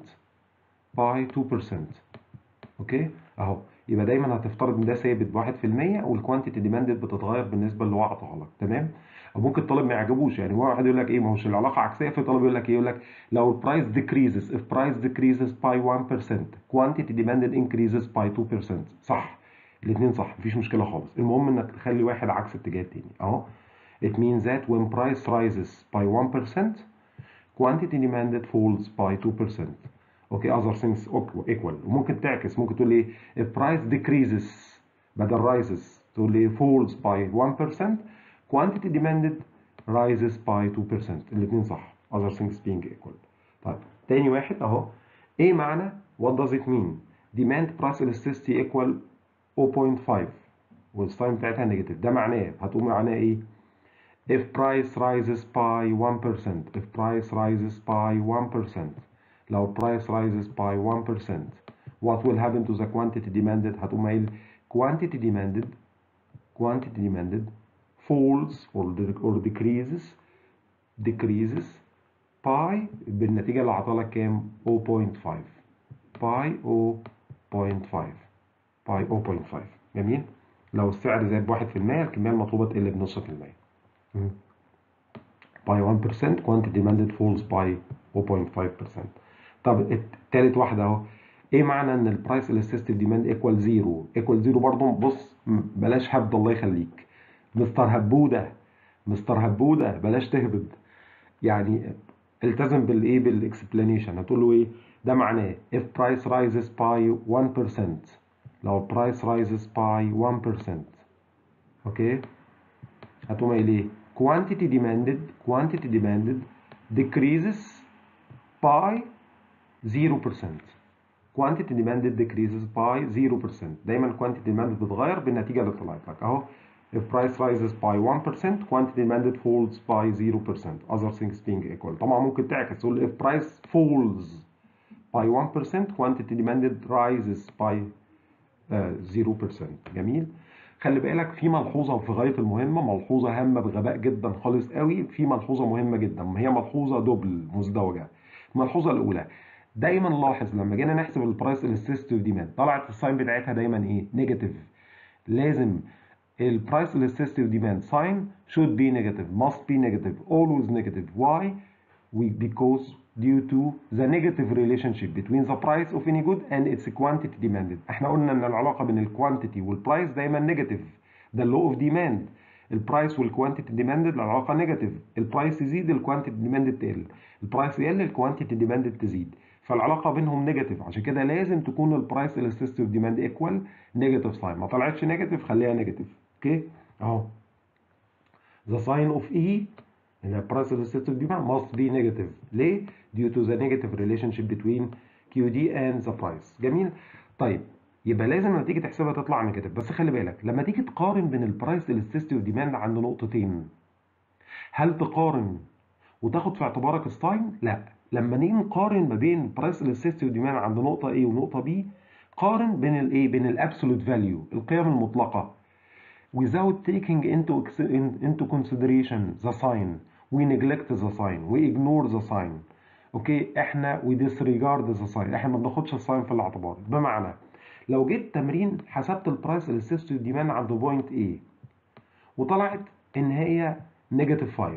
2%. اوكي اهو، يبقى دايما هتفترض ان ده ثابت ب 1% والكوانتيتي ديماندد بتتغير بالنسبه اللي هو عطاها لك. تمام، او ممكن الطالب ما يعجبوش، يعني واحد يقول لك ايه، ما هوش العلاقه عكسيه، في طالب يقول لك ايه، يقول لك لو البرايس decreases if price decreases by 1% quantity demanded increases by 2%. صح، الاثنين صح، مفيش مشكله خالص. المهم انك تخلي واحد عكس الاتجاه التاني اهو. it means that when price rises by 1% quantity demanded falls by 2%. اوكي other things equal. وممكن تعكس، ممكن تقول ايه if price decreases بدل rises تقول ايه falls by 1% quantity demanded rises by 2%. الاثنين صح other things being equal. طيب تاني واحد اهو، ايه معنى what does it mean demand price elasticity equal 0.5 والساين بتاعتها نيجاتيف؟ ده معناه هتقوم معناه ايه؟ if price rises by 1%. if price rises by 1%. لو price rises by 1%, what will happen to the quantity demanded؟ هتقوم قايل quantity demanded falls or decreases by بالنتيجة اللي عطالك كام؟ 0.5 by 0.5. جميل. لو السعر زاد ب 1% الكمية المطلوبة تقل بنص في المية. by 1% quantity demanded falls by 0.5%. طب التالت واحدة اهو، ايه معنى ان البرايس elasticity demand equal 0؟ equal 0 برضه. بص بلاش هبد الله يخليك، مستر هبودة بلاش تهبد، يعني التزم بالايه بالاكسبلانيشن. هتقول له ايه؟ ده معناه if price rises by 1%. لو price rises by 1%، اوكي، هتقوم قايل ايه؟ quantity demanded decreases by 0%. quantity demanded decreases by 0%. دايما quantity demanded بتتغير بالنتيجة اللي طلعت لك اهو. if price rises by 1% quantity demanded falls by 0% other things being equal. طبعا ممكن تعكس تقول if price falls by 1% quantity demanded rises by 0%. جميل. خلي بالك في ملحوظه في غايه المهمه، ملحوظه هامه بغباء جدا خالص قوي، في ملحوظه مهمه جدا، هي ملحوظه دبل مزدوجه. الملحوظه الاولى، دايما لاحظ لما جينا نحسب البرايس elasticity ديماند طلعت الساين بتاعتها دايما ايه؟ نيجاتيف. لازم البرايس elasticity ديماند ساين should be negative, must be negative, always negative. why؟ because due to the negative relationship between the price of any good and its quantity demanded. احنا قلنا ان العلاقه بين الكوانتيتي والبرايس دايما نيجاتيف، ده اللو اوف ديماند. البرايس والكوانتيتي ديماندد العلاقه نيجاتيف، البرايس يزيد الكوانتيتي ديماندد تقل، البرايس يقل الكوانتيتي ديماندد تزيد، فالعلاقه بينهم نيجاتيف. عشان كده لازم تكون البرايس الاسيستيف ديماند ايكوال نيجاتيف ساين. ما طلعتش نيجاتيف خليها نيجاتيف. اوكي اهو the sign of E in the price elasticity demand must be negative. ليه؟ due to the negative relationship between QD and the price. جميل؟ طيب يبقى لازم لما تيجي تحسبها تطلع نيجاتيف، بس خلي بالك لما تيجي تقارن بين البرايس elasticity ديماند عند نقطتين، هل تقارن وتاخد في اعتبارك الساين؟ لا. لما نيجي نقارن ما بين برايس elasticity ديماند عند نقطة A ونقطة B، قارن بين الايه؟ بين الابسولوت فاليو، القيم المطلقة، without taking into consideration the sign. We neglect the sign, we ignore the sign. اوكي احنا we disregard the sign، احنا ما بناخدش الساين في الاعتبار. بمعنى لو جيت تمرين حسبت البرايس الاسيستيف ديماند عند بوينت A وطلعت ان هي نيجاتيف 5،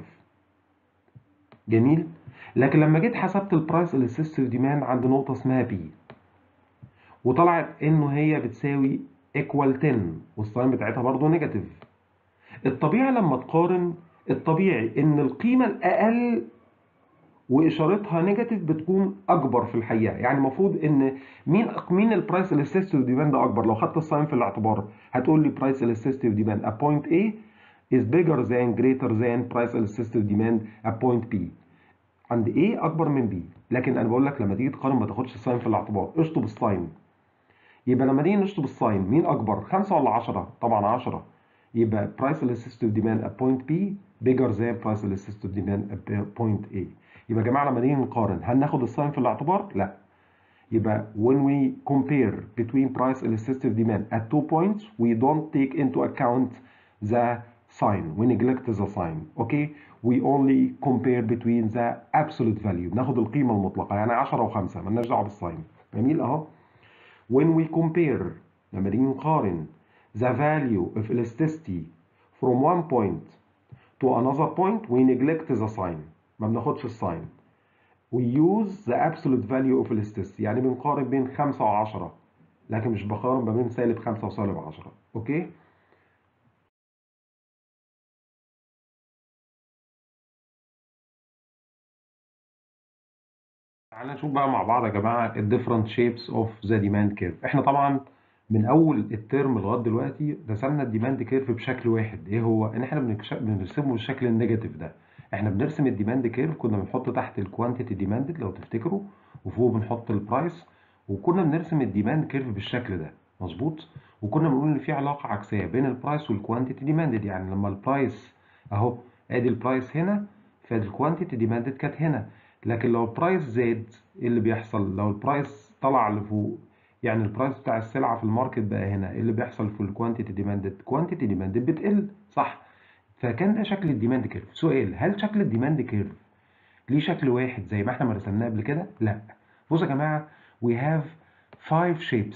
جميل، لكن لما جيت حسبت البرايس الاسيستيف ديماند عند نقطه اسمها B وطلعت انه هي بتساوي ايكوال 10 والساين بتاعتها برضه نيجاتيف، الطبيعي لما تقارن الطبيعي ان القيمه الاقل واشارتها نيجاتيف بتكون اكبر في الحقيقه. يعني المفروض ان مين البرايس الاسيستيف ديماند اكبر؟ لو خدت الساين في الاعتبار هتقول لي برايس الاسيستيف ديماند at point A is bigger than greater than price elasticity demand at point B. عند A اكبر من B، لكن انا بقول لك لما تيجي تقارن ما تاخدش الساين في الاعتبار، اشطب الساين. يبقى لما نيجي نشطب الساين مين اكبر، 5 ولا 10؟ طبعا 10. يبقى price elasticity demand at point B bigger than price elasticity demand at point A. يبقى يا جماعه لما نيجي نقارن هل ناخد الساين في الاعتبار؟ لا. يبقى when we compare between price elasticity demand at 2 points we don't take into account the sign, we neglect the sign. okay, we only compare between the absolute value، ناخد القيمه المطلقه يعني 10 و5 مالناش دعوه بالساين. جميل اهو. when we compare لما نيجي نقارن the value of elasticity from one point to another point we neglect the sign، ما بناخدش الساين. we use the absolute value of elasticity، يعني بنقارن بين 5 و10 لكن مش بقارن ما بين سالب 5 وسالب 10. اوكي تعالى نشوف بقى مع بعض يا جماعه ال different shapes of the demand curve. احنا طبعا من اول الترم لغايه دلوقتي رسمنا الديماند كيرف بشكل واحد، ايه هو؟ ان احنا بنرسمه بالشكل النيجاتيف ده. احنا بنرسم الديماند كيرف كنا بنحط تحت الكوانتيتي ديماندد لو تفتكروا، وفوق بنحط البرايس، وكنا بنرسم الديماند كيرف بالشكل ده، مظبوط. وكنا بنقول ان في علاقه عكسيه بين البرايس والكوانتيتي ديماندد، يعني لما البرايس اهو ادي البرايس هنا فالكوانتيتي ديماندد كانت هنا، لكن لو البرايس زاد ايه اللي بيحصل؟ لو البرايس طلع لفوق يعني البرايس بتاع السلعه في الماركت بقى هنا، ايه اللي بيحصل في الكوانتيتي ديماندد؟ كوانتيتي ديماندد بتقل، صح؟ فكان ده شكل الديماند كيرف. سؤال، هل شكل الديماند كيرف ليه شكل واحد زي ما احنا ما رسمناه قبل كده؟ لا. بصوا يا جماعه we have 5 shapes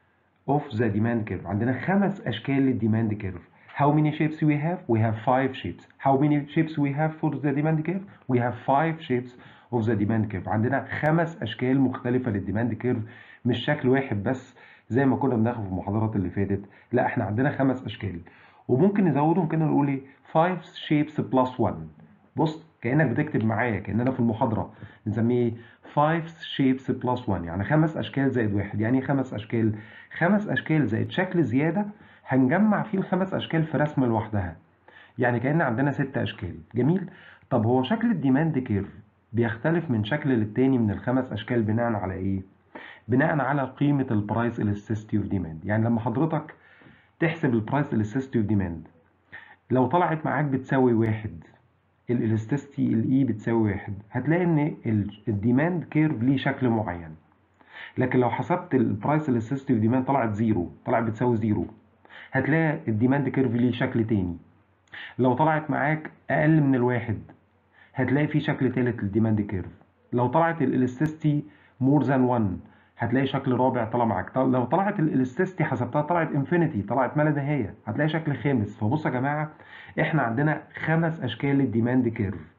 of the demand curve. عندنا 5 اشكال للديماند كيرف. How many shapes we have? We have 5 shapes. How many shapes we have for the demand curve? We have 5 shapes of the demand curve. عندنا 5 اشكال مختلفة للديماند كيرف، مش شكل واحد بس زي ما كنا بناخد في المحاضرات اللي فاتت، لا احنا عندنا 5 اشكال، وممكن نزودهم كده نقول ايه 5 shapes plus 1. بص كأنك بتكتب معايا كأننا في المحاضرة، نسميه 5 shapes plus 1، يعني 5 أشكال زائد واحد. يعني 5 أشكال؟ 5 أشكال زائد شكل زيادة هنجمع فيه ال5 أشكال في رسمة لوحدها، يعني كأن عندنا 6 أشكال. جميل. طب هو شكل الديماند كيرف بيختلف من شكل للتاني من ال5 أشكال بناء على إيه؟ بناء على قيمة البرايس elasticity of demand. يعني لما حضرتك تحسب البرايس elasticity of demand لو طلعت معاك بتساوي واحد، الالاستيستي الاي بتساوي واحد، هتلاقي ان الديماند كيرف ليه شكل معين. لكن لو حسبت البرايس الاستيستي ديماند طلعت زيرو، طلعت بتساوي زيرو، هتلاقي الديماند كيرف ليه شكل تاني. لو طلعت معاك اقل من الواحد هتلاقي في شكل تالت للديماند كيرف. لو طلعت الالاستيستي مور ذان 1 هتلاقي شكل رابع طلع معاك. لو طلعت الالاستيستي حسبتها طلعت انفينيتي، طلعت ما لا نهايه، هتلاقي شكل خامس. فبصوا يا جماعه احنا عندنا 5 اشكال للديماند كيرف.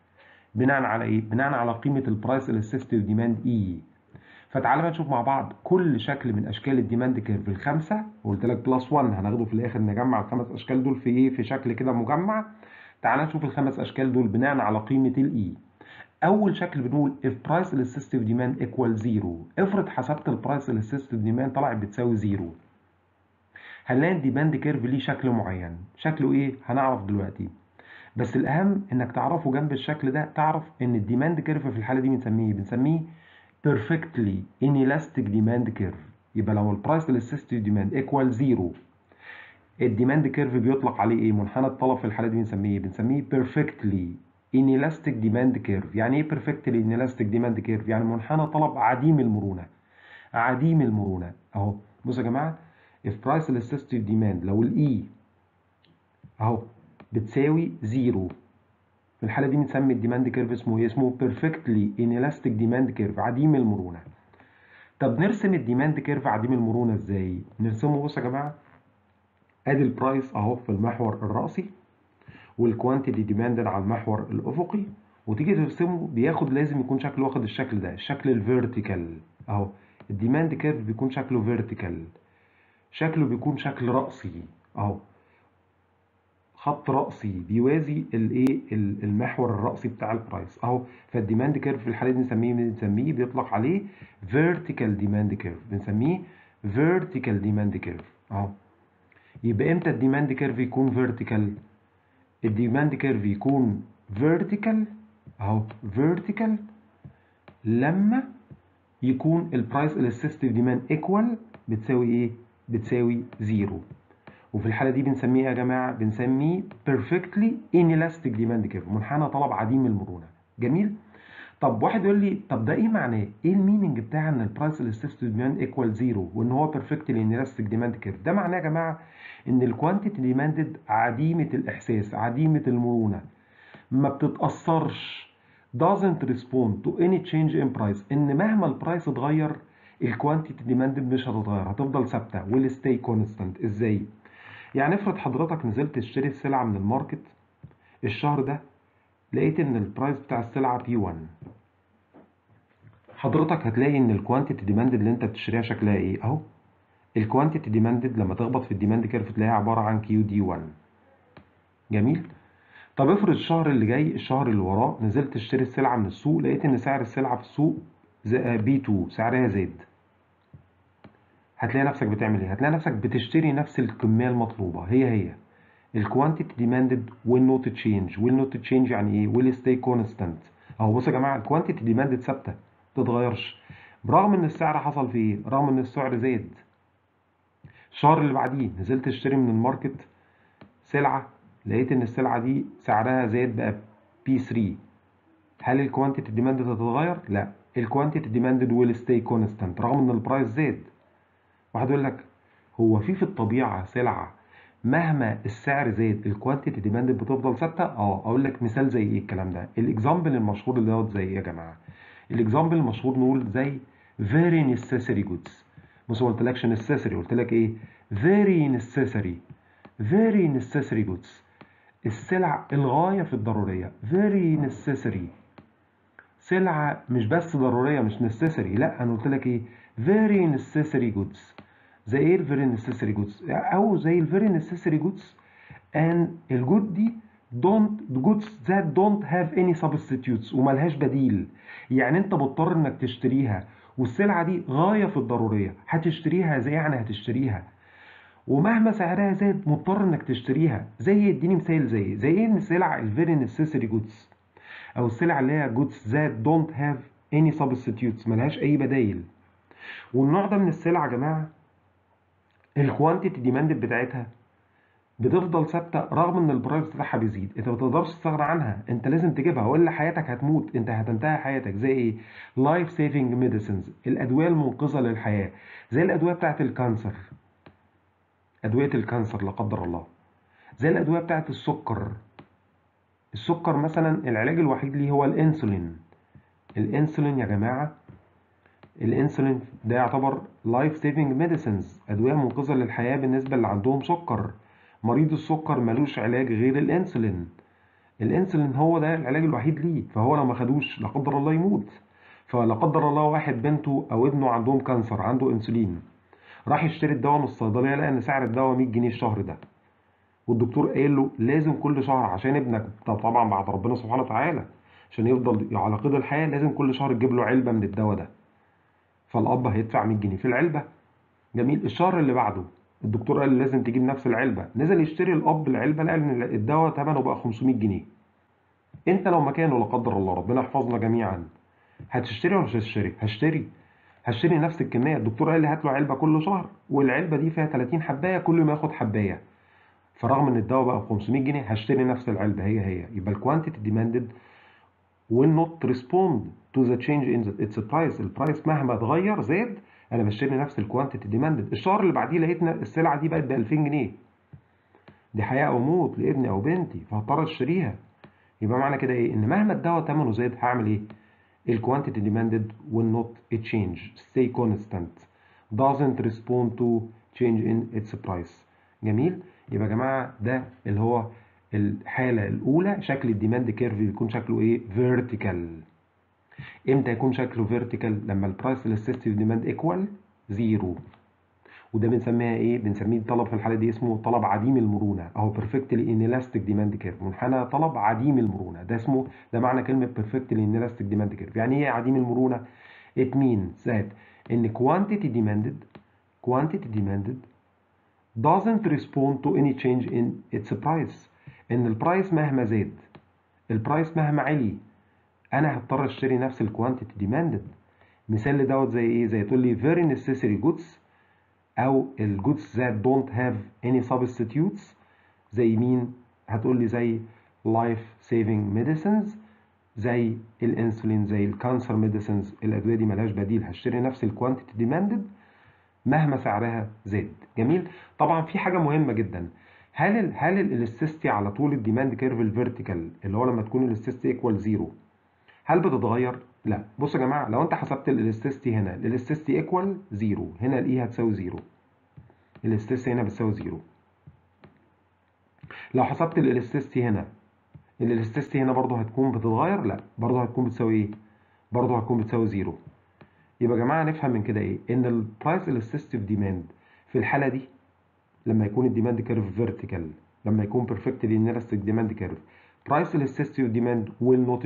بناء على ايه؟ بناء على قيمه البرايس الاسيستيف ديماند اي. فتعالى بقى نشوف مع بعض كل شكل من اشكال الديماند كيرف الخمسه، وقلت لك بلس 1 هناخده في الاخر، نجمع الخمس اشكال دول في ايه؟ في شكل كده مجمع. تعالى نشوف الخمس اشكال دول بناء على قيمه الاي. اول شكل بنقول if price elasticity demand equal 0. افرض حسبت البرايس elasticity demand طلعت بتساوي 0. هنلاقي الديماند كيرف ليه شكل معين. شكله ايه؟ هنعرف دلوقتي. بس الاهم انك تعرفه جنب الشكل ده، تعرف ان الديماند كيرف في الحاله دي بنسميه perfectly inelastic demand curve. يبقى لو البرايس elasticity demand equal 0، الديماند كيرف بيطلق عليه ايه؟ منحنى الطلب في الحاله دي بنسميه perfectly inelastic demand curve. يعني ايه perfectly inelastic demand curve؟ يعني منحنى طلب عديم المرونه. عديم المرونه اهو. بصوا يا جماعه، if price elasticity demand لو الاي اهو بتساوي 0، في الحاله دي بنسمي الديماند كيرف اسمه ايه؟ اسمه perfectly inelastic demand curve، عديم المرونه. طب نرسم الديماند كيرف عديم المرونه ازاي؟ نرسمه. بصوا يا جماعه، ادي البرايس اهو في المحور الرأسي، والكوانتيتي ديماندد على المحور الافقي، وتيجي ترسمه بياخد، لازم يكون شكله واخد الشكل ده، الشكل الفيرتيكال اهو. الديماند كيرف بيكون شكله فيرتيكال، شكله بيكون شكل رأسي اهو، خط رأسي بيوازي الايه؟ المحور الرأسي بتاع البرايس اهو. فالديماند كيرف في الحالة دي بنسميه بيطلق عليه فيرتيكال ديماند كيرف، بنسميه فيرتيكال ديماند كيرف اهو. يبقى امتى الديماند كيرف يكون فيرتيكال؟ الديماند كيرف يكون فيرتيكال اهو، فيرتيكال لما يكون البرايس الاسيستيف ديماند ايكوال بتساوي ايه؟ بتساوي 0. وفي الحاله دي بنسميه يا جماعه، بنسميه perfectly inelastic demand curve، منحنى طلب عديم المرونه. جميل. طب واحد يقول لي طب ده ايه معناه؟ ايه الميننج بتاع ان البرايس الاسيستيف ديماند ايكوال 0 وان هو perfectly inelastic demand curve؟ ده معناه يا جماعه ان الكوانتيتي ديماندد عديمه الاحساس، عديمه المرونه، ما بتتاثرش، doesn't respond to any change in price. ان مهما البرايس اتغير الكوانتيتي ديماندد مش هتتغير، هتفضل ثابته will stay constant. ازاي؟ يعني افرض حضرتك نزلت تشتري السلعه من الماركت الشهر ده، لقيت ان البرايس بتاع السلعه P1، حضرتك هتلاقي ان الكوانتيتي ديماندد اللي انت بتشتريها شكلها ايه اهو. الكوانتيتي ديماندد لما تخبط في الديماند كيرف تلاقيها عباره عن QD1. جميل. طب افرض الشهر اللي جاي، الشهر اللي وراه، نزلت تشتري السلعه من السوق، لقيت ان سعر السلعه في السوق B2 سعرها زاد. هتلاقي نفسك بتعمل ايه؟ هتلاقي نفسك بتشتري نفس الكميه المطلوبه هي. الكوانتيتي ديماندد will not change. will not change يعني ايه؟ will stay constant اهو. بصوا يا جماعه، الكوانتيتي ديماندد ثابته ما تتغيرش برغم ان السعر حصل فيه ايه؟ رغم ان السعر زاد. الشهر اللي بعديه نزلت تشتري من الماركت سلعه، لقيت ان السلعه دي سعرها زاد بقى P3. هل الكوانتيتي ديماندد هتتغير؟ لا، الكوانتيتي ديماندد will stay constant رغم ان البرايس زاد. واحد يقول لك هو في الطبيعه سلعه مهما السعر زاد الكوانتيتي ديماند بتفضل ثابته؟ اقول لك مثال زي ايه الكلام ده. الاكزامبل المشهور اللي دوت زي ايه يا جماعه؟ الاكزامبل المشهور نقول زي very necessary goods. بص، ما قلتلكش necessary، قلت لك ايه؟ very necessary. very necessary goods، السلع الغايه في الضروريه. very necessary، سلعه مش بس ضروريه، مش necessary، لا انا قلت لك ايه؟ very necessary goods. زي ايه الفيري necessary goods؟ او زي الفيري necessary goods and الجود دي goods that don't have any substitutes، وملهاش بديل. يعني انت مضطر انك تشتريها، والسلعه دي غايه في الضروريه، هتشتريها زي يعني هتشتريها، ومهما سعرها زاد مضطر انك تشتريها. زي اديني مثال زي ايه؟ السلع الفيري necessary goods، او السلع اللي هي goods that don't have any substitutes، ملهاش اي بدايل. والنوع ده من السلع يا جماعه الكوانتيتي ديماند بتاعتها بتفضل ثابته رغم ان البرايس بتاعها بيزيد. انت ما تقدرش تستغنى عنها، انت لازم تجيبها والا حياتك هتموت، انت هتنتهي حياتك. زي ايه؟ لايف سيفنج ميديسنز، الادويه المنقذه للحياه، زي الادويه بتاعت الكانسر، ادويه الكانسر لا قدر الله، زي الادويه بتاعت السكر. السكر مثلا العلاج الوحيد ليه هو الانسولين. الانسولين يا جماعه، الانسولين ده يعتبر لايف سيفنج ميديسنز، ادويه منقذه للحياه بالنسبه اللي عندهم سكر. مريض السكر ملوش علاج غير الانسولين. الانسولين هو ده العلاج الوحيد ليه، فهو لو ما خدوش لا قدر الله يموت. فلا قدر الله واحد بنته او ابنه عندهم كانسر، عنده انسولين، راح يشتري الدواء من الصيدليه، لقى ان سعر الدواء 100 جنيه الشهر ده، والدكتور قايل له لازم كل شهر عشان ابنك طبعا بعد ربنا سبحانه وتعالى عشان يفضل على قيد الحياه لازم كل شهر تجيب له علبه من الدواء ده. فالاب هيدفع 100 جنيه في العلبه. جميل. الشهر اللي بعده الدكتور قال لازم تجيب نفس العلبه، نزل يشتري الاب العلبه، لقى ان الدواء ثمنه بقى 500 جنيه. انت لو مكانه لا قدر الله ربنا يحفظنا جميعا، هتشتري ولا مش هتشتري؟ هشتري. هشتري نفس الكميه. الدكتور قال لي هات له علبه كل شهر، والعلبه دي فيها 30 حبايه، كل ما ياخد حبايه، فرغم ان الدواء بقى ب 500 جنيه هشتري نفس العلبه هي. يبقى الكوانتيتي ديماندد will not respond to the change in its price. البرايس مهما اتغير زاد، انا بشتري نفس الكوانتيتي ديماندد. الشهر اللي بعديه لقيتنا السلعه دي بقت ب 2000 جنيه، دي حياه او موت لابني او بنتي، فهضطر اشتريها. يبقى معنى كده ايه؟ ان مهما الدواء ثمنه زاد هعمل ايه؟ الكوانتيتي demanded will not change, stay constant, doesn't respond to change in its price. جميل. يبقى يا جماعه ده اللي هو الحاله الاولى، شكل الديماند كيرف بيكون شكله ايه؟ فيرتيكال. امتى يكون شكله فيرتيكال؟ لما البرايس elasticity ديماند ايكوال زيرو، وده بنسميها ايه؟ بنسميه طلب في الحاله دي اسمه طلب عديم المرونه، او بيرفكتلي انيلاستيك ديماند كيرف، منحنى طلب عديم المرونه. ده اسمه، ده معنى كلمه بيرفكتلي انيلاستيك ديماند كيرف. يعني ايه عديم المرونه؟ it means that ان quantity demanded doesn't respond to any change in its price. ان البرايس مهما زاد، البرايس مهما علي، انا هضطر اشتري نفس الكوانتيتي ديماندد. مثال لدوت زي ايه؟ زي تقول لي very necessary goods، او الجودز that don't have any substitutes. زي مين؟ هتقول لي زي life saving medicines، زي الانسولين، زي الكانسر ميديسنز. الادويه دي ملهاش بديل، هشتري نفس الكوانتيتي ديماندد مهما سعرها زاد. جميل. طبعا في حاجه مهمه جدا، هل الالاستيستي على طول الديماند كيرف الفيرتيكال اللي هو لما تكون الالاستيستي ايكوال زيرو هل بتتغير؟ لا. بصوا يا جماعه، لو انت حسبت الالاستيستي هنا، الالاستيستي ايكوال زيرو، هنا الاي هتساوي زيرو، الاستيستي هنا بتساوي زيرو. لو حسبت الالاستيستي هنا، الالاستيستي هنا برضه هتكون بتتغير؟ لا، برضه هتكون بتساوي ايه؟ برضه هتكون بتساوي زيرو. يبقى يا جماعه نفهم من كده ايه؟ ان البرايس elasticity ديماند في الحاله دي لما يكون الديماند كيرف فيرتيكال، لما يكون بيرفكتلي اناليستيك ديماند كيرف، برايس elasticity ديماند will not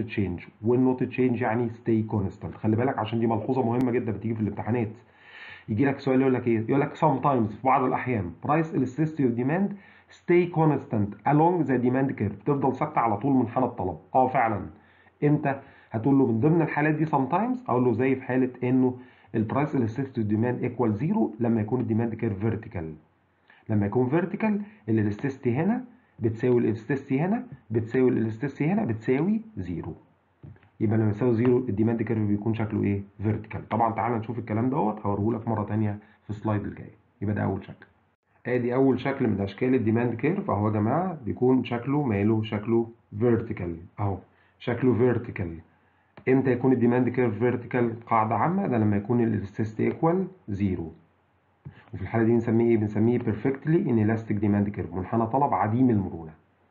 change يعني stay constant. خلي بالك عشان دي ملحوظه مهمه جدا بتيجي في الامتحانات. يجي لك سؤال يقول لك ايه؟ يقول لك sometimes، في بعض الاحيان price elasticity of demand stay constant along the demand curve، تفضل ثابته على طول منحنى الطلب. فعلا. امتى؟ هتقول له من ضمن الحالات دي sometimes، اقول له زي في حاله انه البرايس elasticity of demand equal زيرو لما يكون الديماند كيرف فيرتيكال. لما يكون فيرتيكال الالاستيستي هنا بتساوي الالاستيستي هنا بتساوي الالاستيستي هنا بتساوي زيرو. يبقى لما يساوي زيرو الديماند كيرف بيكون شكله ايه؟ فيرتيكال. طبعا تعال نشوف الكلام دوت، هوريه لك مره ثانيه في السلايد الجاي. يبقى ده اول شكل. ادي اول شكل من اشكال الديماند كيرف اهو يا جماعه، بيكون شكله ماله؟ شكله فيرتيكال اهو، شكله فيرتيكال. امتى يكون الديماند كيرف فيرتيكال؟ قاعده عامه، ده لما يكون الالاستيستي ايكوال زيرو، وفي الحاله دي بنسميه ايه؟ بنسميه بيرفكتلي انيلاستيك ديماند كيرف، منحنى طلب عديم المرونه.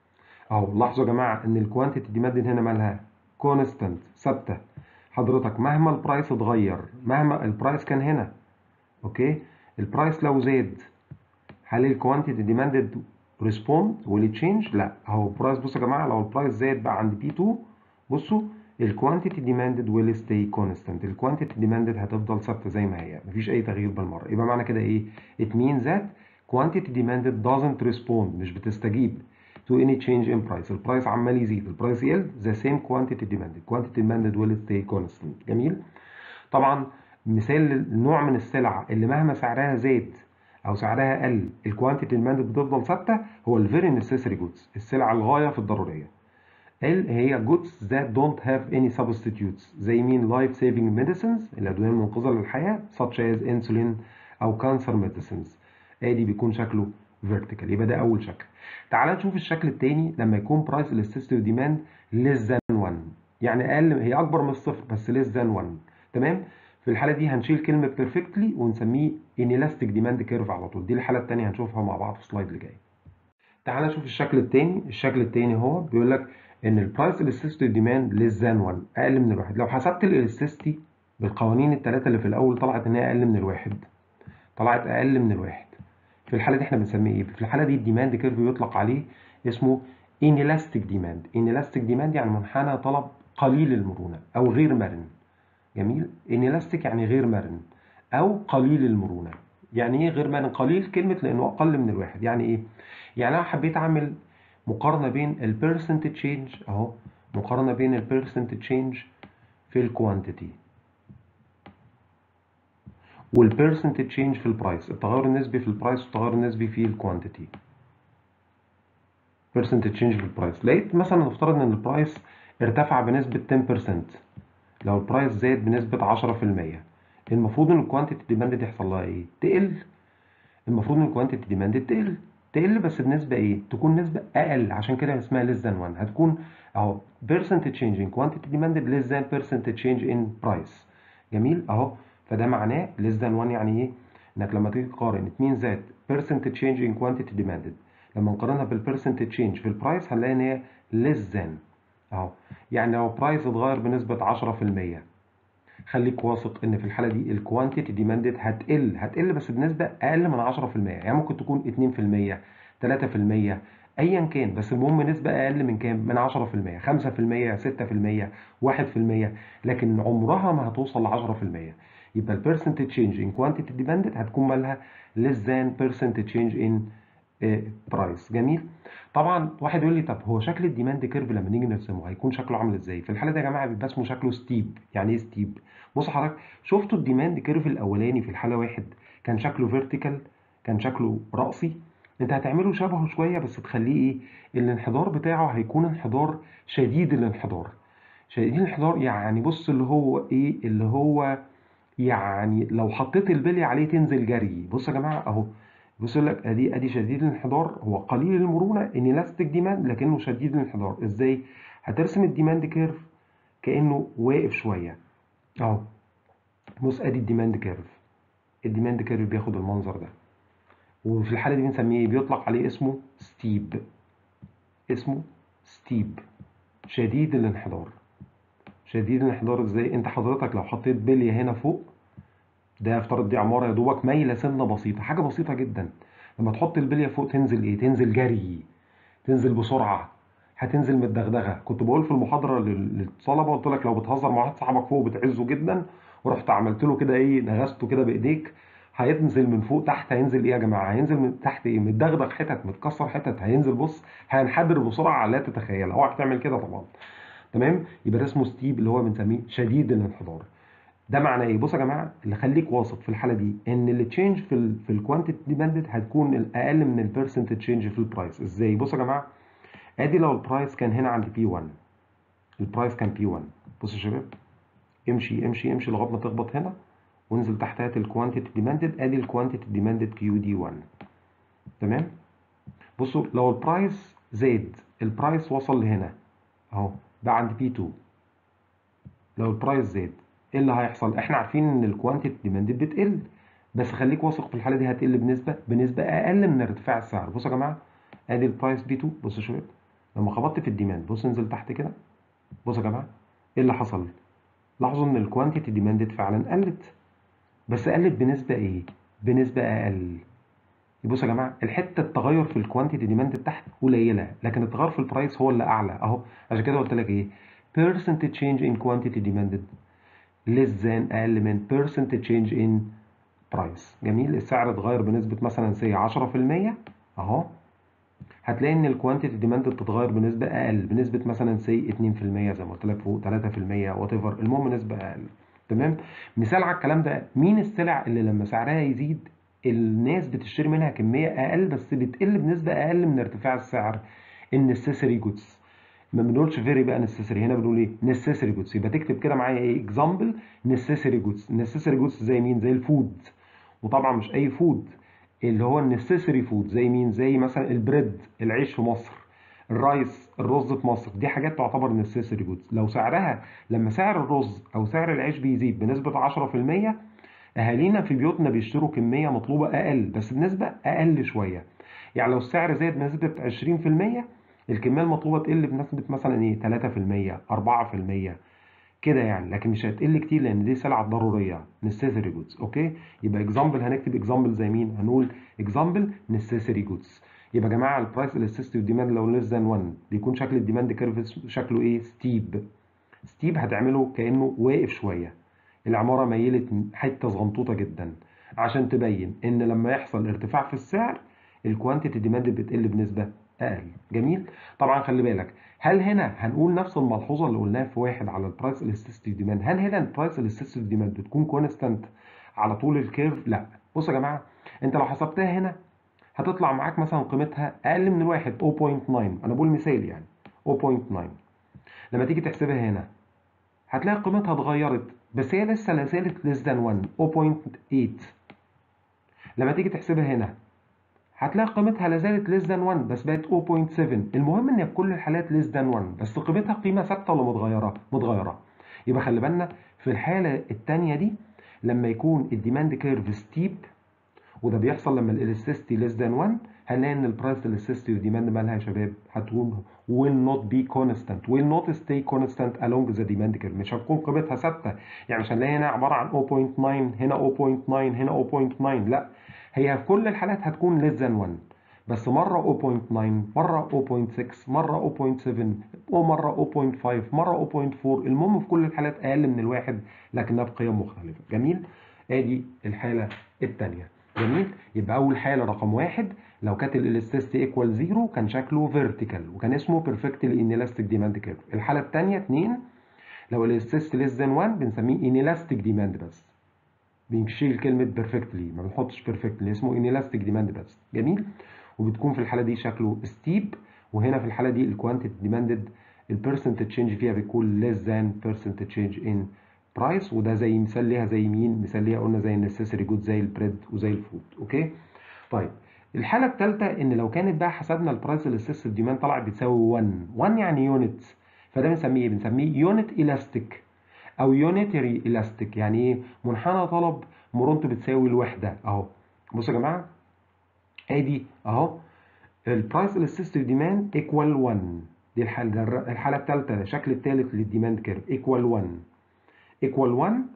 اهو لاحظوا يا جماعه ان الكوانتيتي ديماند هنا مالها؟ كونستانت، ثابته. حضرتك مهما البرايس اتغير، مهما البرايس كان هنا، اوكي، البرايس لو زاد هل الكوانتيتي ديماندد ريسبوند ويل تشينج؟ لا. اهو البرايس، بصوا يا جماعه، لو البرايس زاد بقى عند بي 2، بصوا الكوانتيتي ديماندد ويل ستي كونستانت، الكوانتيتي ديماندد هتفضل ثابته زي ما هي، مفيش اي تغيير بالمره. يبقى معنى كده ايه؟ it means that quantity demanded doesn't respond، مش بتستجيب to any change in price. البرايس عمال يزيد، البرايس يقل، the same quantity demanded will stay constant. جميل. طبعا مثال نوع من السلع اللي مهما سعرها زاد او سعرها قل الكوانتيتي ديماندد بتفضل ثابته، هو الفيري نيسيسري جودز، السلع الغايه في الضروريه. هي جودز that don't have any substitutes، زي مين؟ life saving medicines، الادويه المنقذه للحياه such as insulin او cancer medicines. ادي بيكون شكله vertical. يبقى ده اول شكل. تعال نشوف الشكل الثاني لما يكون price elasticity demand less than 1، يعني اقل، هي اكبر من الصفر بس less than 1. تمام. في الحاله دي هنشيل كلمه perfectly ونسميه inelastic demand curve على طول. دي الحاله الثانيه هنشوفها مع بعض في السلايد اللي جاي. تعال نشوف الشكل الثاني. الشكل الثاني هو بيقول لك ان البرايس elasticity demand less than 1 اقل من الواحد. لو حسبت الالاستيستي بالقوانين الثلاثه اللي في الاول طلعت ان هي اقل من الواحد، طلعت اقل من الواحد. في الحاله دي احنا بنسميه ايه؟ في الحاله دي الديماند كيرف يطلق عليه اسمه inelastic demand. inelastic demand يعني منحنى طلب قليل المرونه او غير مرن. جميل. inelastic يعني غير مرن او قليل المرونه. يعني ايه غير مرن؟ قليل كلمه لانه اقل من الواحد. يعني ايه؟ يعني انا حبيت اعمل مقارنه بين البيرسنت تشينج اهو، مقارنه بين البيرسنت تشينج في الكوانتيتي والبيرسنت تشينج في البرايس، التغير النسبي في البرايس والتغير النسبي في الكوانتيتي. بيرسنت تشينج في البرايس، لقيت مثلا نفترض ان البرايس ارتفع بنسبه 10%. لو البرايس زاد بنسبه 10%، المفروض ان الكوانتيتي ديماند يحصل لها ايه؟ تقل. المفروض ان الكوانتيتي ديماند تقل بس بنسبه ايه؟ تكون نسبه اقل. عشان كده اسمها less than 1. هتكون اهو percent change in quantity demanded less than percent change in price. جميل اهو. فده معناه less than 1 يعني ايه؟ انك لما تيجي تقارن اتنين زائد percent change in quantity demanded، لما نقارنها بالpercent change في البرايس هنلاقي ان هي less than اهو. يعني لو البرايس اتغير بنسبه 10%، خليك واثق ان في الحاله دي الكوانتيتي ديماندد هتقل بس بنسبه اقل من 10%. يعني ممكن تكون 2%، 3%، ايا كان، بس المهم نسبه اقل من كام؟ من 10%، 5%، 6%، 1%، لكن عمرها ما هتوصل ل 10%. يبقى البيرسنت تشينج ان كوانتيتي ديماندد هتكون مالها less than percent change in برايس. جميل. طبعا واحد يقول لي طب هو شكل الديماند كيرف لما نيجي نرسمه هيكون شكله عامل ازاي؟ في الحاله دي يا جماعه بيبقى اسمه شكله ستيب. يعني ايه ستيب؟ بص حضرتك، شفتوا الديماند كيرف الاولاني في الحاله واحد كان شكله فيرتيكال، كان شكله رأسي. انت هتعمله شبهه شويه بس تخليه ايه؟ الانحدار بتاعه هيكون انحدار شديد الانحدار. شديد الانحدار يعني بص اللي هو ايه؟ اللي هو يعني لو حطيت البلي عليه تنزل جري. بص يا جماعه اهو، بص يقول لك ادي شديد الانحدار، هو قليل المرونه انيلاستيك ديماند لكنه شديد الانحدار. ازاي؟ هترسم الديماند كيرف كانه واقف شويه اهو. بص ادي الديماند كيرف، الديماند كيرف بياخد المنظر ده، وفي الحاله دي بنسميه ايه؟ بيطلق عليه اسمه ستيب. اسمه ستيب، شديد الانحدار. شديد الانحدار ازاي؟ انت حضرتك لو حطيت بليه هنا فوق، ده افترض دي عماره يا دوبك مايله سنه بسيطه، حاجه بسيطه جدا. لما تحط البليه فوق تنزل ايه؟ تنزل جري، تنزل بسرعه، هتنزل متدغدغه. كنت بقول في المحاضره للطلبه، قلت لك لو بتهزر مع واحد صاحبك فوق بتعزه جدا ورحت عملت له كده ايه، نغزته كده بايديك، هينزل من فوق تحت. هينزل ايه يا جماعه؟ هينزل من تحت ايه؟ متدغدغ حتت، متكسر حتت. هينزل بص هينحدر بسرعه لا تتخيل. اوعى تعمل كده طبعا. تمام. يبقى ده اسمه ستيب اللي هو بنسميه شديد الانحدار. ده معناه ايه؟ بص يا جماعه، اللي خليك واثق في الحاله دي ان اللي تشينج في الكوانتيتي ديبندنت هتكون الاقل من البيرسنت تشينج في البرايس. ازاي؟ بص يا جماعه، ادي لو البرايس كان هنا عند بي 1، البرايس كان بي 1. بص يا شباب، امشي امشي امشي لغايه ما تخبط هنا وانزل تحت هات الكوانتيتي ديماندد. ادي الكوانتيتي ديماندد كيو دي 1. تمام. بصوا لو البرايس زاد، البرايس وصل لهنا اهو، بقى عند بي 2. لو البرايس زاد ايه اللي هيحصل؟ احنا عارفين ان الكوانتيتي ديماندد بتقل، بس خليك واثق في الحاله دي هتقل بنسبه اقل من ارتفاع السعر. بصوا يا جماعه، ادي البرايس بي 2. بصوا يا شباب، لما خبطت في الديماند بص انزل تحت كده. بصوا يا جماعه ايه اللي حصل؟ لاحظوا ان الكوانتيتي ديماندد فعلا قلت، بس قلت بنسبه ايه؟ بنسبه اقل. بصوا يا جماعه، الحته التغير في الكوانتيتي ديماندد تحت قليله، لكن التغير في البرايس هو اللي اعلى اهو. عشان كده قلت لك ايه؟ percent change in quantity demanded less than اقل من percent change in price. جميل. السعر اتغير بنسبه مثلا سي 10% اهو، هتلاقي ان الكوانتيتي ديماند بتتغير بنسبه اقل، بنسبه مثلا سي 2% زي ما قلت لك فوق، 3%، وات ايفر، المهم نسبه اقل. تمام. مثال على الكلام ده، مين السلع اللي لما سعرها يزيد الناس بتشتري منها كميه اقل بس بتقل بنسبه اقل من ارتفاع السعر؟ النسيسري جودز. ما بنقولش فيري بقى نسيسري، هنا بنقول ايه؟ نسيسري جودز. يبقى تكتب كده معايا ايه؟ اكزامبل نسيسري جودز. نسيسري جودز زي مين؟ زي الفود، وطبعا مش اي فود، اللي هو النسيسري فود. زي مين؟ زي مثلا البريد، العيش في مصر، الرايس، الرز في مصر. دي حاجات تعتبر نسيسري جودز. لو سعرها لما سعر الرز او سعر العيش بيزيد بنسبه 10%، اهالينا في بيوتنا بيشتروا كميه مطلوبه اقل بس بنسبه اقل شويه. يعني لو السعر زاد بنسبه 20%، الكميه المطلوبه تقل بنسبه مثلا ايه 3% 4% كده يعني، لكن مش هتقل كتير لان دي سلعه ضروريه necessary goods. اوكي، يبقى اكزامبل، هنكتب اكزامبل زي مين؟ هنقول اكزامبل necessary goods. يبقى يا جماعه البرايس الاستيستيف ديماند لو ليس ذان 1 بيكون شكل الديماند كيرف شكله ايه؟ ستيب. ستيب هتعمله كانه واقف شويه، العماره ميلت حته صغنطوطه جدا عشان تبين ان لما يحصل ارتفاع في السعر الكوانتيتي ديماند بتقل بنسبه اقل. جميل. طبعا خلي بالك، هل هنا هنقول نفس الملحوظه اللي قلناها في واحد على البرايس الاستيستيف ديماند؟ هل هنا البرايس الاستيستيف ديماند بتكون كونستانت على طول الكيرف؟ لا. بصوا يا جماعه، انت لو حسبتها هنا هتطلع معاك مثلا قيمتها اقل من الواحد 0.9، انا بقول مثال يعني 0.9. لما تيجي تحسبها هنا هتلاقي قيمتها اتغيرت، بس هي لسه لا زالت less than 1 0.8. لما تيجي تحسبها هنا هتلاقي قيمتها لا زالت less than 1 بس بقت 0.7. المهم ان في كل الحالات less than 1 بس قيمتها قيمه ثابته ولا متغيره؟ متغيره. يبقى خلي بالنا في الحاله الثانيه دي لما يكون الديماند كيرف ستيب، وده بيحصل لما الالاستيستي less than 1، هنلاقي ان البرايس الاستيستي والديماند مالها يا شباب؟ هتكون will not be constant will not stay constant along the demand curve. مش هتكون قيمتها ثابته، يعني مش هنلاقي هنا عباره عن 0.9 هنا 0.9 هنا 0.9، لا، هي في كل الحالات هتكون less than 1 بس مره 0.9 مره 0.6 مره 0.7 ومره 0.5 مره 0.4، المهم في كل الحالات اقل من الواحد لكنها بقيم مختلفه. جميل. ادي الحاله الثانيه. جميل. يبقى اول حاله رقم واحد لو كانت الالاستيستي ايكوال 0 كان شكله فيرتيكال وكان اسمه بيرفكتلي انيلاستيك ديماند كيرف. الحاله الثانيه 2 لو الالاستيستي ليس ذان 1 بنسميه انيلاستيك ديماند بس، بنشيل كلمه بيرفكتلي ما بنحطش بيرفكتلي، اسمه انيلاستيك ديماند بس. جميل. وبتكون في الحاله دي شكله ستيب، وهنا في الحاله دي الكوانتيتي ديماندد البيرسنت تشينج فيها بيكون ليس ذان بيرسنت تشينج ان برايس، وده زي مثال ليها زي مين؟ مثال ليها قلنا زي النسيسري جود زي البريد وزي الفود. اوكي. طيب الحاله الثالثه ان لو كانت بقى حسبنا البرايس الاستيستيف ديماند طلعت بتساوي 1 1 يعني يونت، فده بنسميه ايه؟ بنسميه يونت الاستيك او يونيتري الاستيك. يعني ايه؟ منحنى طلب مرونته بتساوي الوحده اهو. بصوا يا جماعه ادي اهو البرايس الاستيستيف ديماند ايكوال 1، دي الحاله الثالثه الشكل الثالث للديماند كيرف ايكوال 1 ايكوال 1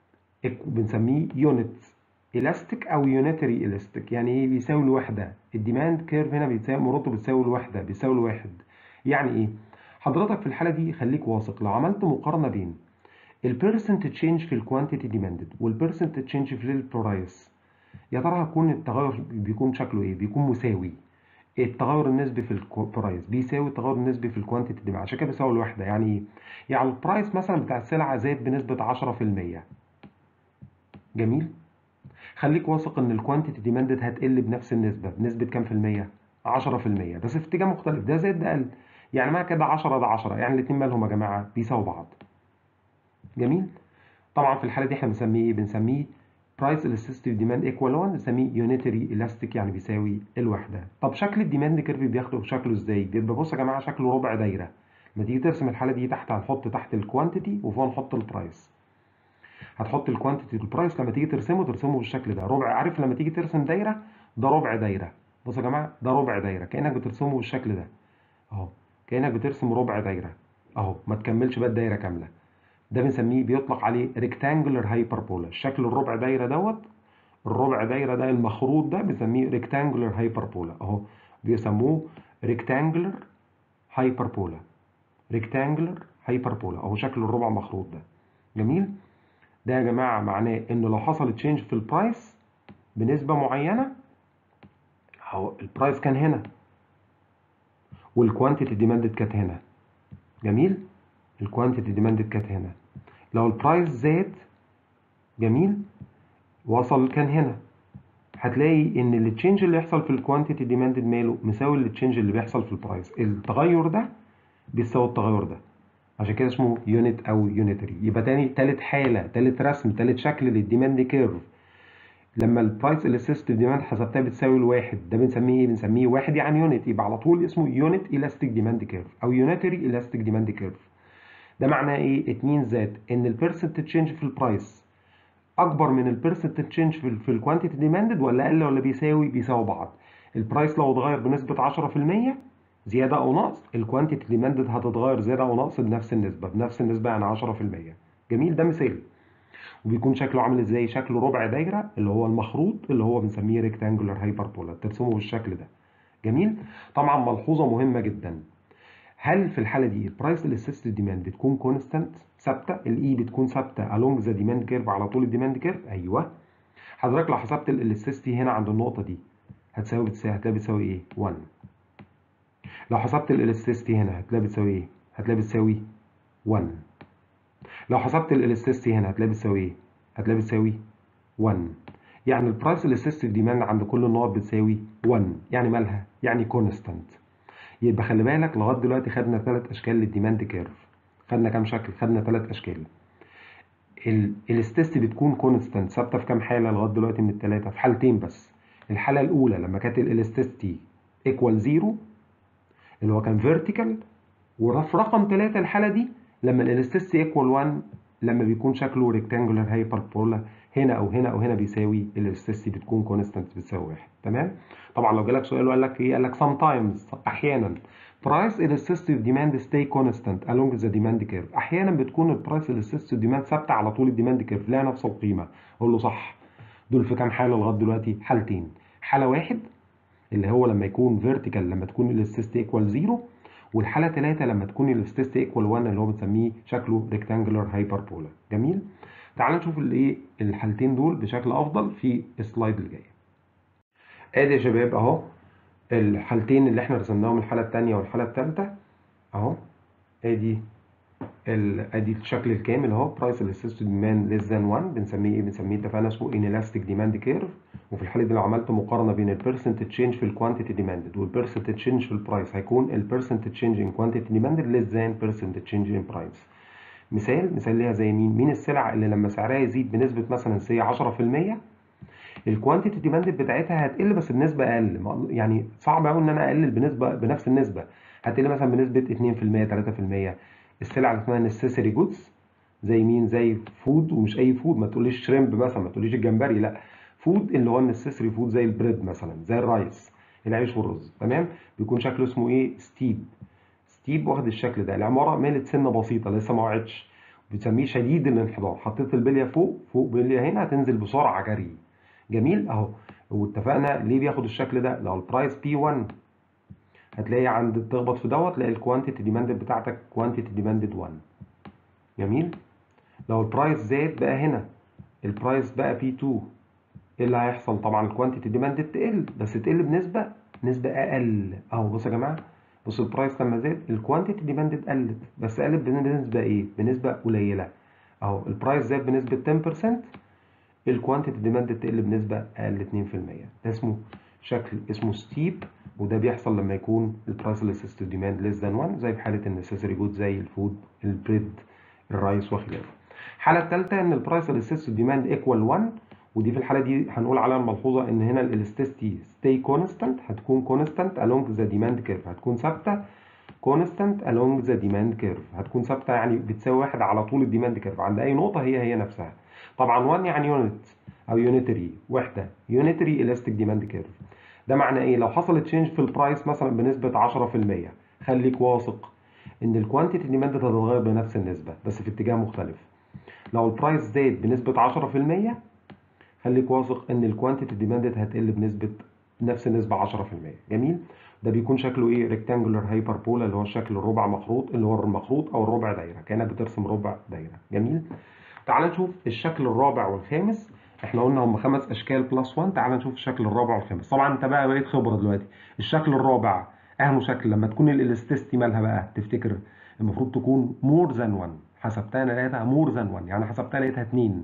بنسميه يونت الاستيك او يونيتري الاستيك. يعني ايه؟ بيساوي الوحده. الديماند كيرف هنا بيساوي مرته بتساوي الوحده، بيساوي الواحد. يعني ايه؟ حضرتك في الحاله دي خليك واثق، لو عملت مقارنه بين البيرسنت تشينج في الكوانتيتي ديماندد والبيرسنت تشينج في البرايس، يا ترى هيكون التغير بيكون شكله ايه؟ بيكون مساوي. التغير النسبي في البرايس بيساوي التغير النسبي في الكوانتيتي ديماند، عشان كده بيساوي الوحده. يعني ايه؟ يعني البرايس مثلا بتاع السلعه زاد بنسبه 10%. جميل. خليك واثق ان الكوانتيتي ديماندد هتقل بنفس النسبه، بنسبه كام في الميه؟ 10%، بس في اتجاه مختلف، ده زاد ده قل. يعني معنى كده 10 ده 10، يعني الاثنين مالهم يا جماعه؟ بيساووا بعض. جميل. طبعا في الحاله دي احنا بنسميه ايه؟ بنسميه برايس الاستيستيف ديماند ايكوال 1، بنسميه يونيتري الاستيك يعني بيساوي الوحده. طب شكل الديماند كيرف بياخده شكله ازاي؟ بيبقى بص يا جماعه شكله ربع دايره. لما تيجي ترسم الحاله دي تحت هنحط تحت الكوانتيتي وفوق نحط البرايس. هتحط الكوانتيتي والبرايس لما تيجي ترسمه بالشكل ده ربع. عارف لما تيجي ترسم دايره ده ربع دايره. بص يا جماعه ده ربع دايره كانك بترسمه بالشكل ده اهو، كانك بترسم ربع دايره اهو، ما تكملش بقى الدايره كامله. ده بنسميه بيطلق عليه ريكتانجلر هايبربولا. الشكل الربع دايره دوت، الربع دايره ده المخروط ده بنسميه ريكتانجلر هايبربولا اهو، بيسموه ريكتانجلر هايبربولا. ريكتانجلر هايبربولا اهو شكل الربع مخروط ده. جميل. ده يا جماعه معناه ان لو حصل تشينج في البرايس بنسبه معينه اهو، البرايس كان هنا والكوانتيتي ديماندد كانت هنا. جميل. الكوانتيتي ديماندد كانت هنا، لو البرايس زاد جميل وصل كان هنا، هتلاقي ان التشينج اللي يحصل في الكوانتيتي ديماندد ماله مساوي للتشينج اللي بيحصل في البرايس. التغير ده بيساوي التغير ده، عشان كده اسمه يونت او يونيتري. يبقى تاني تالت حاله، تالت رسم، تالت شكل للديماند كيرف لما البرايس الاستيستيف ديماند حسبتها بتساوي الواحد، ده بنسميه ايه؟ بنسميه واحد يعني يونت، يبقى على طول اسمه يونت الاستيك ديماند كيرف او يونيتري الاستيك ديماند كيرف. ده معناه ايه؟ ات مينز ذات ان البيرسنت تشينج في البرايس اكبر من البيرسنت تشينج في الكوانتيتي ديماندد ولا اقل ولا بيساوي؟ بيساوي بعض. البرايس لو اتغير بنسبه 10% زياده او نقص الكوانتيتي ديماندد هتتغير زياده او نقص بنفس النسبه يعني 10%. جميل، ده مثال. وبيكون شكله عامل ازاي؟ شكله ربع دايره اللي هو المخروط اللي هو بنسميه ريكتانجولار هايبربولا، ترسمه بالشكل ده. جميل. طبعا ملحوظه مهمه جدا، هل في الحاله دي البرايس الاسيستد ديماند بتكون كونستانت ثابته؟ الاي بتكون ثابته along ذا ديماند كيرف، على طول الديماند كيرف. ايوه. حضرتك لو حسبت الالاستيستي هنا عند النقطه دي هتلاقي بتساوي ايه؟ 1. لو حسبت الالاستيستي هنا هتلاقي بتساوي ايه؟ هتلاقي بتساوي 1. لو حسبت الالاستيستي هنا هتلاقي بتساوي ايه؟ هتلاقي بتساوي 1. يعني البرايس الاسيستد ديماند عند كل النقط بتساوي 1. يعني مالها؟ يعني كونستانت. يبقى خلي بالك لغايه دلوقتي خدنا 3 اشكال للديماند كيرف. خدنا كام شكل؟ خدنا 3 اشكال. الاستيستي بتكون كونستانت ثابته في كام حاله لغايه دلوقتي من الثلاثه؟ في حالتين بس. الحاله الاولى لما كانت الالاستيستي ايكوال 0 اللي هو كان فيرتيكال، وفي رقم 3 الحاله دي لما الالاستيستي ايكوال 1 لما بيكون شكله ريكتانجولار هايبربولا، هنا او هنا او هنا بيساوي الالاستيستي بتكون كونستانت بتساوي 1. تمام. طبعا لو جالك سؤال وقال لك ايه؟ قال لك sometimes احيانا price elasticity demand stay constant along the demand curve. احيانا بتكون البرايس elasticity demand ثابته على طول الديماند كيرف، لها نفس القيمه. اقول له صح. دول في كام حاله لغايه دلوقتي؟ حالتين. حاله واحد اللي هو لما يكون فيرتيكال لما تكون الاستيستي ايكوال 0، والحاله 3 لما تكون الاستيستي ايكوال 1 اللي هو بنسميه شكله ريكتانجولار هايبربولا. جميل. تعال نشوف الايه الحالتين دول بشكل افضل في السلايد اللي جاي. ادي يا شباب اهو الحالتين اللي احنا رسمناهم، الحاله الثانيه والحاله الثالثه اهو. ادي ادي الشكل الكامل اهو. برايس الاسيستد ديماند ليس ذان 1 بنسميه ايه؟ بنسميه اتفقنا اسمه انلاستيك ديماند كيرف. وفي الحاله دي لو عملت مقارنه بين البيرسنت تشينج في الكوانتيتي ديماندد والبيرسنت تشينج في البرايس، هيكون البيرسنت تشينج ان كوانتيتي ديماندد ليس ذان بيرسنت تشينج ان برايس. مثال ليها زي مين السلع اللي لما سعرها يزيد بنسبه مثلا سي 10%، الكوانتيتي ديماندد بتاعتها هتقل بس بنسبه اقل. يعني صعب قوي ان انا اقلل بنفس النسبه. هتقل مثلا بنسبه 2% 3%. السلع اللي اسمها نسيسري جودز زي مين؟ زي فود، ومش اي فود. ما تقوليش شريمب مثلا، ما تقوليش الجمبري، لا. فود اللي هو النسيسري فود زي البريد مثلا، زي الرايس، العيش والرز. تمام. بيكون شكله اسمه ايه؟ ستيب واخد الشكل ده. العماره مالت سنه بسيطه لسه ما وعدش، بتسميه شديد الانحدار. حطيت البليه فوق بليه هنا هتنزل بسرعه جري. جميل اهو. واتفقنا ليه بياخد الشكل ده؟ لو البرايس بي 1 هتلاقي عند تخبط في دوت تلاقي الكوانتيتي ديماندد بتاعتك كوانتيتي ديماندد 1. جميل. لو البرايس زاد بقى هنا، البرايس بقى بي 2، ايه اللي هيحصل؟ طبعا الكوانتيتي ديماندد تقل، بس تقل نسبه اقل اهو. بصوا يا جماعه، بصوا البرايس لما زاد الكوانتيتي ديماندد قلت، بس قلت بنسبه ايه؟ بنسبه قليله اهو. البرايس زاد بنسبه 10%، الكوانتيتي ديماند تقل بنسبه اقل 2%. ده اسمه شكل اسمه ستيب، وده بيحصل لما يكون البرايس الاسيستد ديماند ليس ذان 1 زي في حاله النسيسري جود زي الفود، البريد، الرايس وخلافه. الحاله الثالثه ان البرايس الاسيستد ديماند ايكوال 1، ودي في الحاله دي هنقول عليها الملحوظه ان هنا الالاستيستي ستي كونستانت، هتكون كونستانت along ذا ديماند كيرف، هتكون ثابته كونستانت along ذا ديماند كيرف، هتكون ثابته يعني بتساوي 1 على طول الديماند كيرف عند اي نقطه هي نفسها. طبعا 1 يعني يونت او يونيتري، وحده، يونيتري الاستيك ديماند كيرف. ده معناه ايه؟ لو حصلت تشينج في البرايس مثلا بنسبه 10%، خليك واثق ان الكوانتيتي ديماند هتتغير بنفس النسبه بس في اتجاه مختلف. لو البرايس زاد بنسبه 10%، خليك واثق ان الكوانتيتي ديماند هتقل نفس النسبه 10%. جميل. ده بيكون شكله ايه؟ ريكتانجولار هايبربولا اللي هو الشكل الربع مخروط، اللي هو المخروط او الربع دايره، كانك بترسم ربع دايره. جميل. تعال نشوف الشكل الرابع والخامس. احنا قلنا هم 5 اشكال بلس 1. تعال نشوف الشكل الرابع والخامس. طبعا انت بقى بقيت خبره دلوقتي. الشكل الرابع اهم شكل لما تكون الالاستيستي مالها بقى تفتكر؟ المفروض تكون مور ذان 1. حسبتها انا لقيتها مور ذان 1، يعني حسبتها لقيتها 2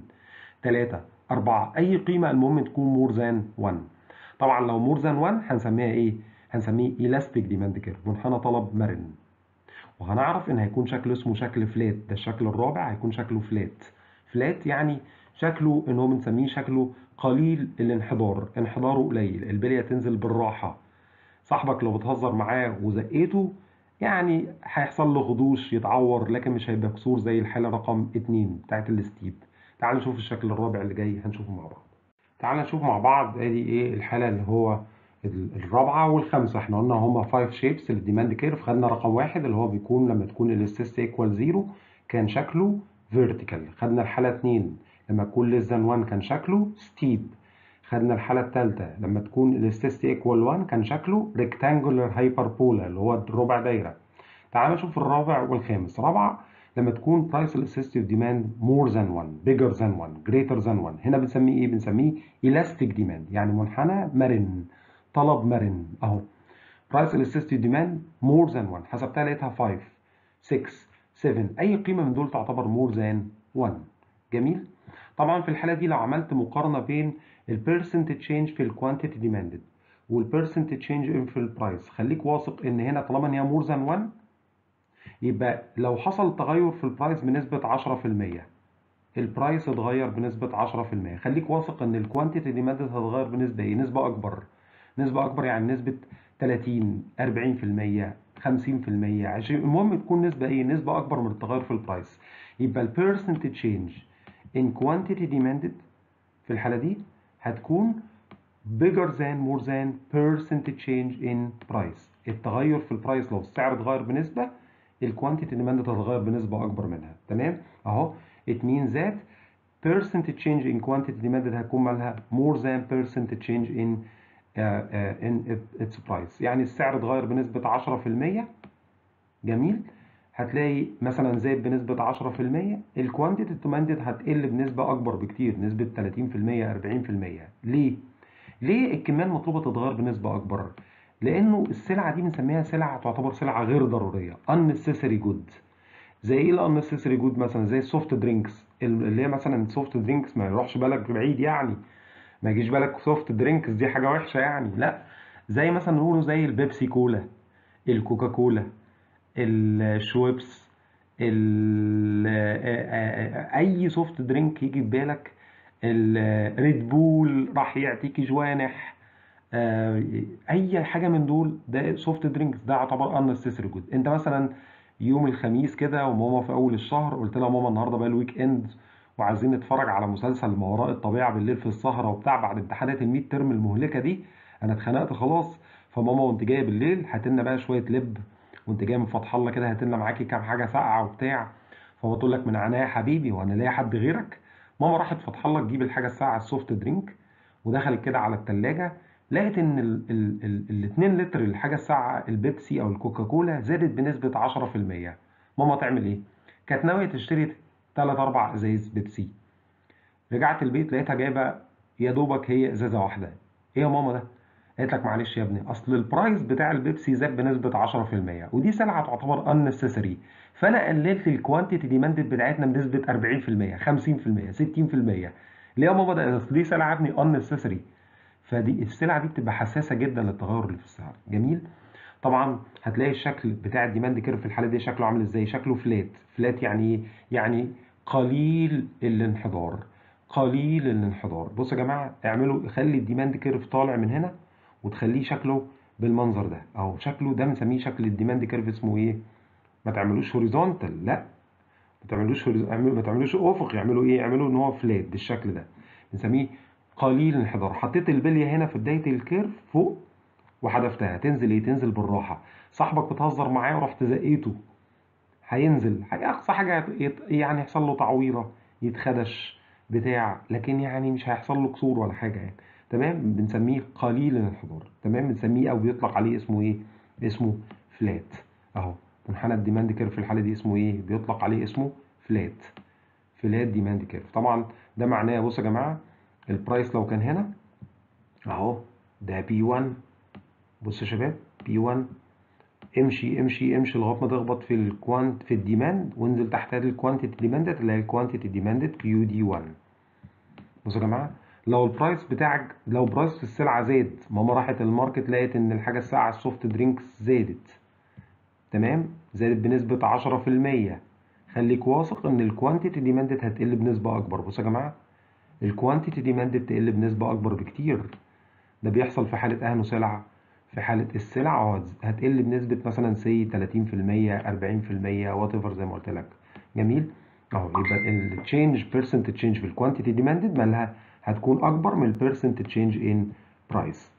3 4 اي قيمه، المهم تكون مور ذان 1. طبعا لو مور ذان 1 هنسميها ايه؟ هنسميه الاستيك ديماند كيرف، منحنى طلب مرن. وهنعرف ان هيكون شكله اسمه شكل فلات. ده الشكل الرابع هيكون شكله فلات يعني شكله ان هو بنسميه شكله قليل الانحدار، انحداره قليل، البليه تنزل بالراحه. صاحبك لو بتهزر معاه وزقيته يعني هيحصل له خدوش، يتعور، لكن مش هيبقى كسور زي الحاله رقم 2 بتاعت الستيب. تعال نشوف الشكل الرابع اللي جاي هنشوفه مع بعض. تعال نشوف مع بعض ادي ايه الحاله اللي هو الرابعه والخامسه احنا قلنا هما 5 شيبس للديماند كيرف. خدنا رقم واحد اللي هو بيكون لما تكون الاستيست ايكوال 0 كان شكله فيرتيكال. خدنا الحاله 2 لما تكون ليس ذان 1 كان شكله ستيب. خدنا الحاله الثالثه لما تكون الاستيست ايكوال 1 كان شكله ريكتانجولار هايبربولا اللي هو الربع دايره. تعال نشوف الرابع والخامس. رابعه لما تكون برايس الاسيستيف ديماند مور ذان 1 بيجر ذان 1 جريتر ذان 1 هنا بنسميه ايه؟ بنسميه الاستيك ديماند، يعني منحنى مرن، طلب مرن اهو. برايس الاسيستيف ديماند مور ذان 1 حسبتها لقيتها 5 6 7 اي قيمه من دول تعتبر مور ذان 1. جميل. طبعا في الحاله دي لو عملت مقارنه بين البيرسنت تشينج في الكوانتيتي ديماندد والبيرسنت تشينج في البرايس، خليك واثق ان هنا طالما ان هي مور ذان 1 يبقى لو حصل تغير في البرايس بنسبة 10%، البرايس اتغير بنسبة 10%، خليك واثق ان الكوانتيتي ديماند هتتغير بنسبة ايه؟ نسبة اكبر. نسبة اكبر يعني نسبة 30 40% 50% 20، المهم تكون نسبة ايه؟ نسبة اكبر من التغير في البرايس. يبقى البيرسنت تشينج ان كوانتيتي ديماندد في الحالة دي هتكون bigger than more than percentage change in price. التغير في البرايس لو السعر اتغير بنسبة، الكوانتيتي ديماند هتتغير بنسبة أكبر منها. تمام؟ أهو it means that percentage change in quantity demanded هتكون مالها more than percentage change in its price. يعني السعر اتغير بنسبة 10%. جميل. هتلاقي مثلا زاد بنسبة 10%، الكوانتيتي ديماندد هتقل بنسبة أكبر بكتير، نسبة 30% 40%. ليه؟ ليه الكميه المطلوبه تتغير بنسبه اكبر؟ لانه السلعه دي بنسميها سلعه تعتبر سلعه غير ضروريه unnecessary good. زي ايه unnecessary good؟ مثلا زي السوفت درينكس، اللي هي مثلا سوفت درينكس ما يروحش بالك بعيد يعني، ما يجيش بالك سوفت درينكس دي حاجه وحشه يعني، لا. زي مثلا نقوله زي البيبسي كولا، الكوكا كولا، الشويبس، اي سوفت درينك يجي في بالك، الريد بول راح يعطيكي جوانح، اي حاجه من دول ده سوفت درينكس، ده يعتبر unnecessary جود. انت مثلا يوم الخميس كده وماما في اول الشهر قلت لها ماما النهارده بقى الويك اند وعايزين نتفرج على مسلسل ما وراء الطبيعه بالليل في السهره وبتاع بعد امتحانات الميد ترم المهلكه دي، انا اتخنقت خلاص. فماما وانت جايه بالليل هات لنا بقى شويه لب، وانت جايه من فتح الله كده هات لنا معاكي كام حاجه ساقعه وبتاع. فبتقول لك من عينيا يا حبيبي وانا ليا حد غيرك. ماما راحت فتح الله تجيب الحاجه الساقعه السوفت درينك، ودخلت كده على الثلاجه لقيت ان ال 2 لتر الحاجه الساقعه البيبسي او الكوكاكولا زادت بنسبه 10%. ماما تعمل ايه؟ كانت ناويه تشتري 3 4 ازايز بيبسي. رجعت البيت لقيتها جايبه يا دوبك هي ازازه واحده. ايه يا ماما ده؟ قالت لك معلش يا ابني اصل البرايس بتاع البيبسي زاد بنسبه 10% ودي سلعه تعتبر unnecessary، فانا قللت الكوانتيتي ديماندد بتاعتنا بنسبه 40% 50% 60%. ليه يا ماما؟ ده اصل دي سلعه يا ابني unnecessary. فدي السلعه دي بتبقى حساسه جدا للتغير اللي في السعر. جميل. طبعا هتلاقي الشكل بتاع الديماند كيرف في الحاله دي شكله عامل ازاي؟ شكله فلات. فلات يعني ايه؟ يعني قليل الانحدار. قليل الانحدار. بصوا يا جماعه اعملوا خلي الديماند كيرف طالع من هنا وتخليه شكله بالمنظر ده اهو. شكله ده بنسميه شكل الديماند كيرف اسمه ايه؟ ما تعملوش هوريزونتال، لا. ما تعملوش افق، يعملوا ايه؟ يعملوا ان هو فلات بالشكل ده، بنسميه قليل الانحدار. حطيت البليه هنا في بدايه الكيرف فوق وحدفتها، تنزل ايه؟ تنزل بالراحه. صاحبك بتهزر معاه ورحت زقيته، هينزل اقصى حاجه يعني يحصل له تعويره، يتخدش بتاع، لكن يعني مش هيحصل له كسور ولا حاجه يعني. تمام. بنسميه قليل الانحدار. تمام. بنسميه او بيطلق عليه اسمه ايه؟ اسمه فلات اهو. منحنى الديماند كيرف في الحاله دي اسمه ايه؟ بيطلق عليه اسمه فلات. فلات ديماند كيرف. طبعا ده معناه بصوا يا جماعه البرايس لو كان هنا اهو، ده بي 1. بصوا يا شباب بي 1، امشي امشي امشي لغايه ما تخبط في في الديماند وانزل تحت الكوانتيتي ديماندد اللي هي الكوانتيتي ديماندد كيو دي 1. بصوا يا جماعه لو البرايس بتاعك، لو برايس السلعه زاد، ماما راحت الماركت لقيت ان الحاجه الساقعه السوفت درينكس زادت، تمام، زادت بنسبه 10%، خليك واثق ان الكوانتيتي ديماندد هتقل بنسبه اكبر. بصوا يا جماعه الكوانتيتي ديماندد تقل بنسبه اكبر بكتير. ده بيحصل في حالة أهنو سلعة. في حالة السلع هتقل بنسبة مثلا سي 30% 40% وات ايفر زي ما قلت لك. جميل. اهو يبقى التشينج بيرسنت تشينج في الكوانتيتي ديماندد مالها هتكون أكبر من البيرسنت تشينج ان برايس.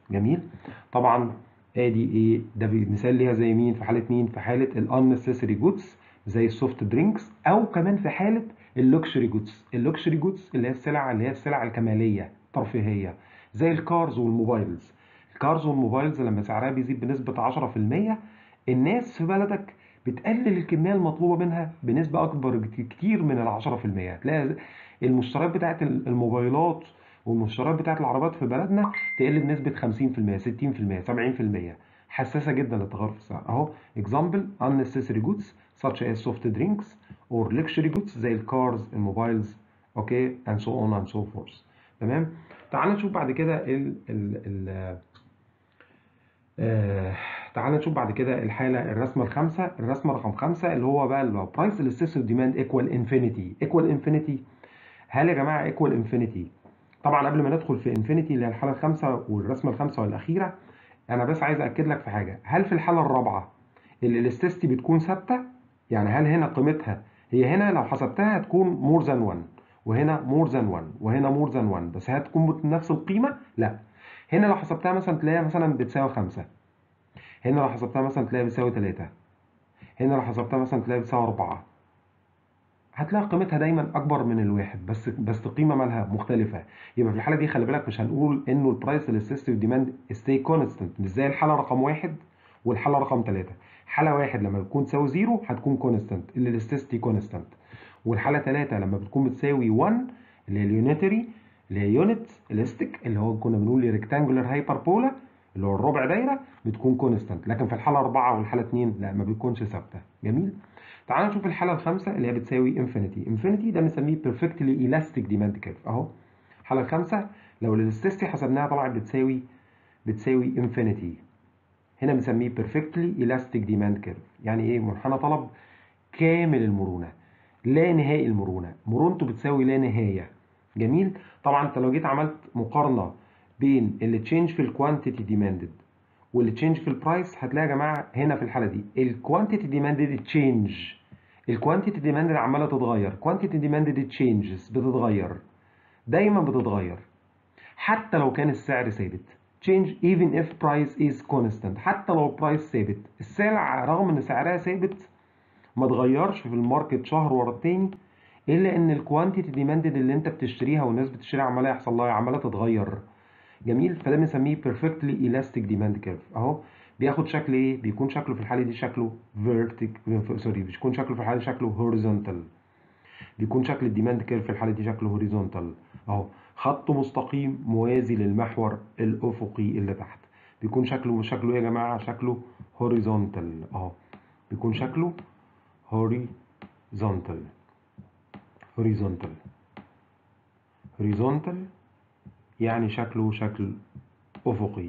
جميل. طبعا ادي ايه ده مثال ليها زي مين؟ في حاله مين؟ في حاله الانسيسري جودز زي السوفت درينكس، او كمان في حاله اللوكسري جودز. اللوكسري جودز اللي هي السلع الكماليه الترفيهيه زي الكارز والموبايلز. الكارز والموبايلز لما سعرها بيزيد بنسبه 10%، الناس في بلدك بتقلل الكميه المطلوبه منها بنسبه اكبر كتير من ال 10%. هتلاقي المشتريات بتاعت الموبايلات والمشتريات بتاعت العربيات في بلدنا تقل بنسبة 50%، 60%، 70%. حساسة جدا للتغير في السعر. اهو example unnecessary goods such as soft drinks or luxury goods زي الكارز، الموبايلز، اوكي and so on and so forth. تمام. تعال نشوف بعد كده تعال نشوف بعد كده الرسمة الخامسة، الرسمة رقم 5 اللي هو بقى البرايس الاستيسيف ديماند ايكوال انفينيتي. ايكوال انفينيتي، هل يا جماعة ايكوال انفينيتي؟ طبعا قبل ما ندخل في انفينيتي اللي هي الحاله الخامسه والرسمه الخامسه والاخيره، انا بس عايز اكد لك في حاجه. هل في الحاله الرابعه الالاستيستي بتكون ثابته؟ يعني هل هنا قيمتها هي هنا لو حسبتها هتكون مور ذان 1، وهنا مور ذان 1، وهنا مور ذان 1، بس هتكون بنفس القيمه؟ لا. هنا لو حسبتها مثلا تلاقيها مثلا بتساوي 5، هنا لو حسبتها مثلا تلاقيها بتساوي 3، هنا لو حسبتها مثلا تلاقيها بتساوي 4. هتلاقي قيمتها دايما اكبر من الواحد، بس قيمه مالها مختلفه. يبقى في الحاله دي خلي بالك مش هنقول انه البرايس الاستيستيف ديماند ستي كونستنت، مش زي الحاله رقم واحد والحاله رقم 3. حاله واحد لما بتكون تساوي 0 هتكون كونستنت اللي الاستيستي كونستنت، والحاله 3 لما بتكون بتساوي 1 اللي هي اليونيتري اللي هي يونت الاستيك اللي هو كنا بنقول ريكتانجولار هايبربولا اللي هو الربع دايره بتكون كونستنت. لكن في الحاله 4 والحاله 2 لا، ما بتكونش ثابته. جميل. تعال نشوف الحالة الخامسة اللي هي بتساوي انفينيتي. انفينيتي ده بنسميه بيرفكتلي الاستيك ديماند كيرف اهو. الحالة الخامسة لو الاستيستي حسبناها طلعت بتساوي انفينيتي. هنا بنسميه بيرفكتلي الاستيك ديماند كيرف. يعني ايه؟ منحنى طلب كامل المرونة، لا نهائي المرونة، مرونته بتساوي لا نهاية. جميل. طبعا انت لو جيت عملت مقارنة بين اللي تشينج في الكوانتيتي ديماندد واللي تشينج في البرايس، هتلاقي يا جماعه هنا في الحاله دي الكوانتيتي ديماندد تشينج. الكوانتيتي ديماندد عماله تتغير، كوانتيتي ديماندد تشينجز بتتغير، دايما بتتغير حتى لو كان السعر ثابت. change even if price is constant. حتى لو البرايس ثابت، السلع رغم ان سعرها ثابت ما اتغيرش في الماركت شهر ورا التاني، الا ان الكوانتيتي ديماندد اللي انت بتشتريها والناس بتشتريها عماله يحصل لها عماله تتغير. جميل. فده بنسميه perfectly elastic demand curve اهو. بياخد شكل ايه؟ بيكون شكله في الحاله دي شكله بيكون شكله في الحاله دي شكله horizontal. بيكون شكل الديماند كيرف في الحاله دي شكله horizontal اهو، خط مستقيم موازي للمحور الافقي اللي تحت. بيكون شكله ايه يا جماعه؟ شكله horizontal اهو. بيكون شكله horizontal horizontal horizontal يعني شكله شكل افقي.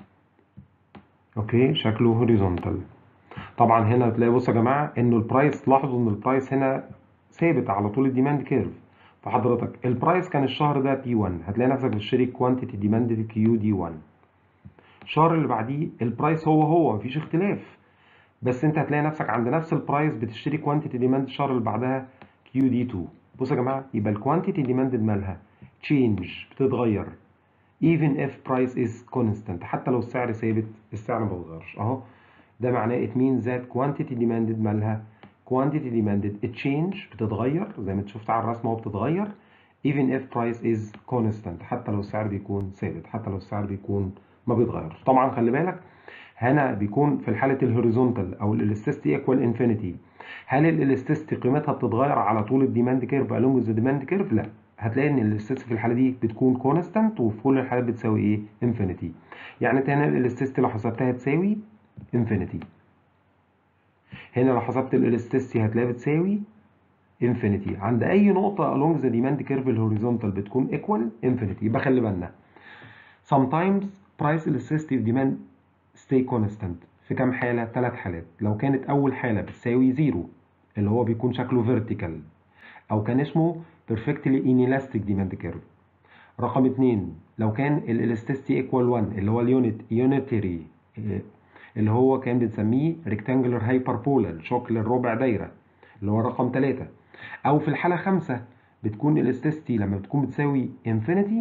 اوكي، شكله هوريزونتال. طبعا هنا هتلاقي بص يا جماعه انه البرايس، لاحظوا ان البرايس هنا ثابت على طول الديماند كيرف. فحضرتك البرايس كان الشهر ده بي 1، هتلاقي نفسك بتشتري كوانتيتي ديماند كيو دي 1. الشهر اللي بعديه البرايس هو مفيش اختلاف، بس انت هتلاقي نفسك عند نفس البرايس بتشتري كوانتيتي ديماند الشهر اللي بعدها كيو دي 2. بص يا جماعه، يبقى الكوانتيتي ديماند مالها تشينج، بتتغير even if price is constant. حتى لو السعر ثابت السعر ما بيتغيرش اهو. ده معناه it means that quantity demanded مالها quantity demanded change، بتتغير زي ما انت شفت على الرسمه اهو بتتغير even if price is constant. حتى لو السعر بيكون ثابت، حتى لو السعر بيكون ما بيتغيرش. طبعا خلي بالك هنا بيكون في الحاله الهوريزونتال او الالاستيستي ايكوال انفينيتي. هل الالاستيستي قيمتها بتتغير على طول الديماند كيرف along the demand curve؟ لا، هتلاقي ان الالاستيستي في الحاله دي بتكون كونستانت وفي كل الحالات بتساوي ايه؟ انفينيتي. يعني انت هنا الالاستيستي لو حسبتها تساوي انفينيتي، هنا لو حسبت الالاستيستي هتلاقيها بتساوي انفينيتي. عند اي نقطه along the demand curve الهوريزونتال بتكون ايكوال انفينيتي. يبقى خلي بالنا sometimes price elasticity of demand stay constant في كام حاله؟ 3 حالات. لو كانت اول حاله بتساوي 0 اللي هو بيكون شكله vertical او كان اسمه perfectly inelastic demand curve. رقم 2 لو كان الالاستيستي ايكوال 1 اللي هو يونيتري اللي هو كان بنسميه rectangular hyperbola الشكل الربع دايره اللي هو رقم 3. او في الحاله 5 بتكون الاستيستي لما بتكون بتساوي انفينيتي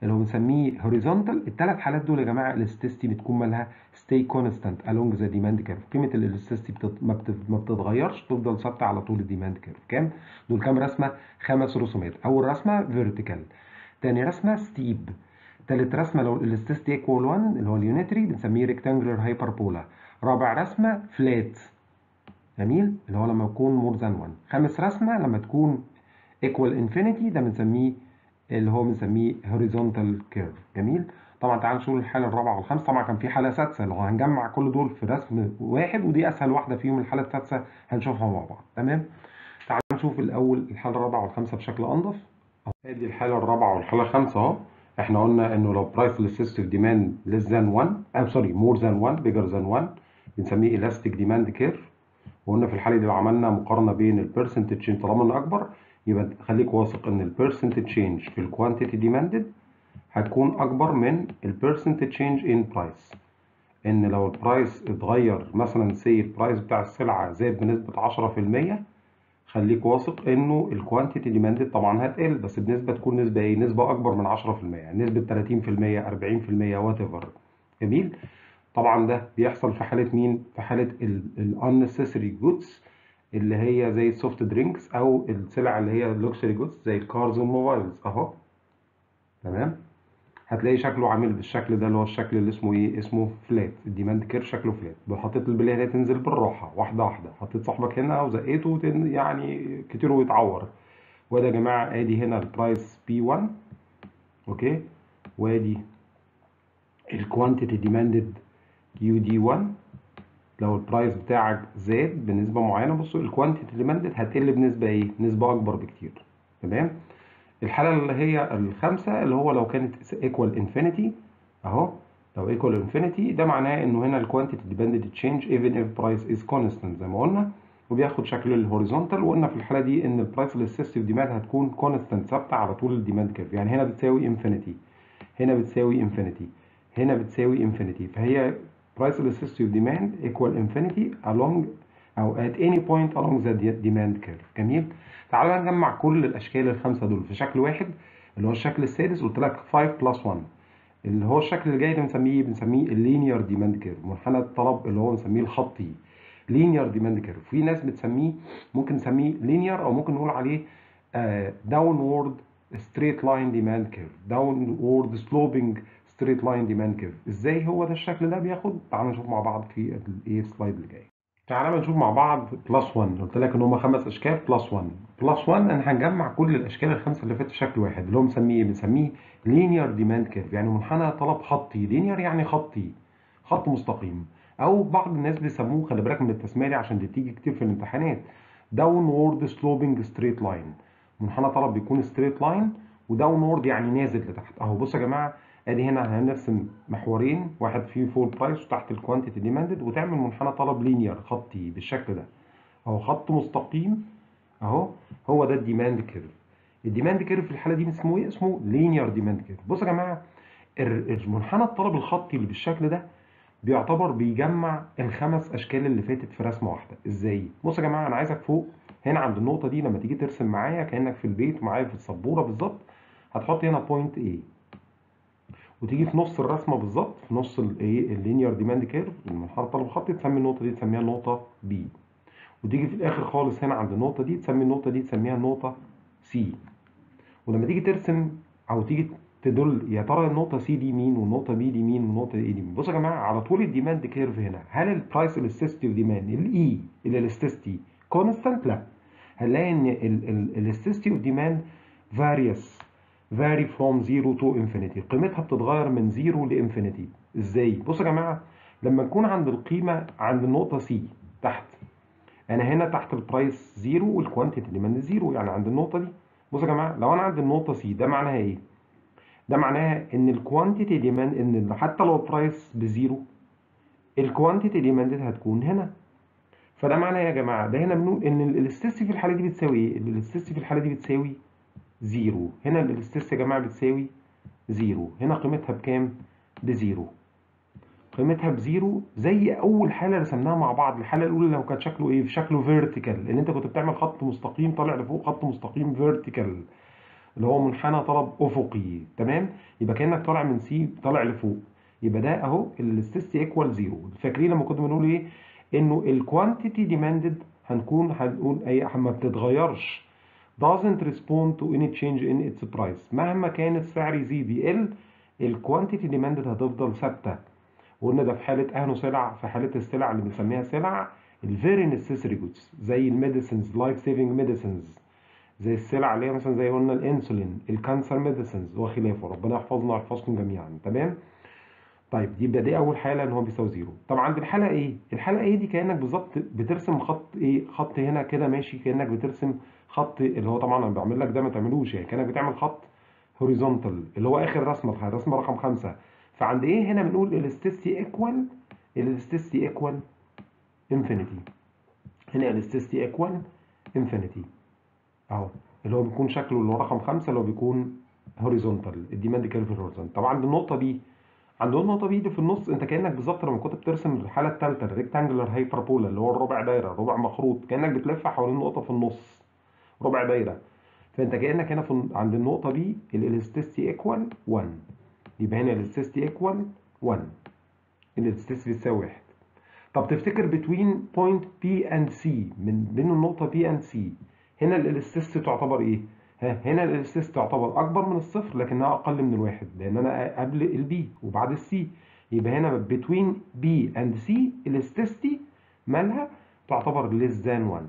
اللي هو بنسميه هوريزونتال. الثلاث حالات دول يا جماعه الاستيستي بتكون مالها ستي كونستانت along ذا ديماند كيرف. قيمه الاستيستي ما بتتغيرش، تفضل ثابته على طول الديماند كيرف. كام دول؟ كام رسمه؟ 5 رسومات. اول رسمه فيرتيكال، تاني رسمه ستيب، تالت رسمه لو الاستيستي ايكوال 1 اللي هو اليونيتري بنسميه ريكتانجلر هايبربولا. رابع رسمه فلات، جميل، اللي هو لما يكون مور ذان 1. خامس رسمه لما تكون ايكوال انفينيتي، ده بنسميه اللي هو بنسميه هوريزونتال كيرف. جميل. طبعا تعال نشوف الحاله الرابعه والخامسه. طبعا كان في حاله سادسه اللي هو هنجمع كل دول في رسم واحد، ودي اسهل واحده فيهم. الحاله السادسه هنشوفها مع بعض. تمام. تعال نشوف الاول الحاله الرابعه والخامسه بشكل انظف. ادي الحاله الرابعه والحاله الخامسه اهو. احنا قلنا انه لو برايس الاستيستيك ديماند less than 1 more than 1 bigger than 1 بنسميه elastic demand curve. وقلنا في الحاله دي لو عملنا مقارنه بين البرسنتج تشينج طالما انه اكبر، يبقى خليك واثق ان البرسنتج تشينج في الكوانتيتي ديماندد هتكون اكبر من البرسنتج تشينج ان برايس. ان لو البرايس اتغير مثلا سي البرايس بتاع السلعه زاد بنسبه 10%، خليك واثق انه الكوانتيتي ديماندد طبعا هتقل، بس بنسبه تكون نسبه ايه؟ نسبه اكبر من 10%، يعني نسبه 30% 40% وات ايفر. جميل. طبعا ده بيحصل في حاله مين؟ في حاله unnecessary goods اللي هي زي السوفت درينكس او السلع اللي هي اللوكسري جودز زي الكارز والموبايلز اهو. تمام. هتلاقي شكله عامل بالشكل ده اللي هو الشكل اللي اسمه ايه؟ اسمه فلات. الديماند كير شكله فلات. حطيت البليه دي تنزل بالراحه واحده واحده، حطيت صاحبك هنا وزقيته يعني كتير ويتعور. وده يا جماعه ادي هنا البرايس بي 1. اوكي. وادي الكوانتيتي ديماندد كيو دي 1. لو البرايس بتاعك زاد بنسبه معينه، بصوا الكوانتيتي ديماندد هتقل بنسبه ايه؟ نسبه اكبر بكتير. تمام. الحاله اللي هي الخامسه اللي هو لو كانت ايكوال انفينيتي اهو. لو ايكوال انفينيتي ده معناه انه هنا الكوانتيتي ديبندد تشينج ايفن اف برايس از كونستانت زي ما قلنا، وبياخد شكل الهوريزونتال. وقلنا في الحاله دي ان البرايس للسيستم ديماند هتكون كونستانت ثابته على طول الديماند كيرف. يعني هنا بتساوي انفينيتي، هنا بتساوي انفينيتي، هنا بتساوي انفينيتي. فهي price elasticity of demand equal infinity along او at any point along the demand curve. جميل. تعالوا نجمع كل الاشكال الخمسه دول في شكل واحد اللي هو الشكل السادس. قلت لك 5 plus 1 اللي هو الشكل اللي جاي ده بنسميه اللينير ديماند كيرف، منحنى الطلب اللي هو بنسميه الخطي. لينير ديماند كيرف. في ناس بتسميه، ممكن نسميه لينير او ممكن نقول عليه داونورد ستريت لاين ديماند كيرف، داونورد سلوبنج ستريت لاين ديماند كيرف. ازاي هو ده الشكل ده بياخد؟ تعالوا نشوف مع بعض في الايه السلايد اللي جاي. تعالى نشوف مع بعض بلس 1. قلت لك ان هم 5 اشكال بلس 1. بلس 1 انا هنجمع كل الاشكال الخمسه اللي فاتت في شكل واحد اللي هو بنسميه لينير ديماند كيرف، يعني منحنى طلب خطي. لينير يعني خطي، خط مستقيم. او بعض الناس بيسموه، خلي بالك من التسميه دي عشان دي بتيجي كتير في الامتحانات، داونورد سلوبنج ستريت لاين. منحنى طلب بيكون ستريت لاين، وداونورد يعني نازل لتحت اهو. بصوا يا جماعه ادي هنا هنرسم محورين، واحد فيه فول برايس وتحت الكوانتيتي ديماندد، وتعمل منحنى طلب لينير خطي بالشكل ده اهو، خط مستقيم اهو. هو ده الديماند كيرف. الديماند كيرف في الحاله دي اسمه ايه؟ اسمه لينير ديماند كيرف. بصوا يا جماعه المنحنى الطلب الخطي اللي بالشكل ده بيعتبر بيجمع الخمس اشكال اللي فاتت في رسمه واحده. ازاي؟ بص يا جماعه انا عايزك فوق هنا عند النقطه دي لما تيجي ترسم معايا كانك في البيت معايا في السبوره بالظبط، هتحط هنا بوينت A، وتيجي في نص الرسمه بالظبط في نص الايه اللينير ديماند كيرف المنحنى الطلب الخطي تسمي النقطه دي تسميها النقطه B، وتيجي في الاخر خالص هنا عند النقطه دي تسمي النقطه دي تسميها النقطه C. ولما تيجي ترسم او تيجي تدل يا ترى النقطه سي دي مين والنقطه بي دي مين والنقطه اي دي مين. بصوا يا جماعه على طول الديماند كيرف هنا، هل البرايس الاستيستي ديماند الاي الاستيستي كونستانت؟ لا. هنلاقي ان الاستيستي ديماند فاريس vary from 0 to infinity، قيمتها بتتغير من 0 لانفينيتي. ازاي؟ بصوا يا جماعه لما نكون عند القيمه عند النقطه سي تحت، انا هنا تحت البرايس 0 والكوانتيتي ديماند 0 يعني عند النقطه دي. بصوا يا جماعه لو انا عند النقطه سي ده معناها ايه؟ ده معناها ان الكوانتيتي ديماند ان حتى لو البرايس بزيرو الكوانتيتي ديماند هتكون هنا. فده معناه يا جماعه ده هنا بنقول ان الاستيستي في الحاله دي بتساوي ايه؟ الاستيستي في الحاله دي بتساوي زيرو. هنا الاستيستي يا جماعه بتساوي زيرو، هنا قيمتها بكام؟ بزيرو. قيمتها بزيرو زي اول حاله رسمناها مع بعض. الحاله الاولى لو كانت شكله ايه؟ في شكله فيرتيكال، اللي انت كنت بتعمل خط مستقيم طالع لفوق، خط مستقيم فيرتيكال. اللي هو منحنى طلب افقي. تمام، يبقى كانك طالع من سي طالع لفوق. يبقى ده اهو الاستيستي ايكوال زيرو. فاكرين لما كنا بنقول ايه؟ انه الكوانتيتي ديماندد هنقول اي ما بتتغيرش، doesn't respond to any change in its price. مهما كان السعر يزيد يقل، الكوانتيتي ديماندد هتفضل ثابته. وقلنا ده في حاله اهنو سلع، في حاله السلع اللي بنسميها سلع الفيري نيسيسري جودز، زي الميديسنز، لايف سيفنج ميديسنز، زي السلع اللي هي مثلا زي قلنا الانسولين، الكانسر ميديسنز وخلافه. ربنا يحفظنا ويحفظكم جميعا. تمام. طيب يبقى دي اول حاله ان هو بيساوي زيرو. طب عند الحاله ايه؟ الحاله ايه دي كانك بالظبط بترسم خط ايه، خط هنا كده ماشي، كانك بترسم خط اللي هو طبعا انا بعمل لك ده ما تعملوش، يعني كانك بتعمل خط هوريزونتال اللي هو اخر رسمه، الرسمه رقم 5. فعند ايه هنا بنقول الاستيستي ايكوال، الاستيستي ايكوال انفينيتي. هنا الاستيستي ايكوال انفينيتي اهو، اللي هو بيكون شكله اللي هو رقم 5 اللي هو بيكون هوريزونتال، الديماند كيرف هوريزونتال. طبعا عند النقطه دي، عند النقطه دي في النص، انت كانك بالظبط لما كنت بترسم الحاله الثالثه الريكتانجلر هايبربولا اللي هو الربع دايره، ربع مخروط، كانك بتلف حوالين نقطه في النص، ربع دايره. فانت كانك هنا في عند النقطه دي الالاستيستي ايكوال 1. يبقى هنا الالاستيستي ايكوال 1، الالاستيستي بتساوي 1. طب تفتكر بتوين بوينت بي اند سي، من بين النقطه بي اند سي، هنا الالاستيستي تعتبر ايه؟ هنا الالاستيستي تعتبر اكبر من الصفر لكنها اقل من الواحد، لان انا قبل البي وبعد السي. يبقى هنا بتوين بي اند سي الاستيستي مالها؟ تعتبر less than 1.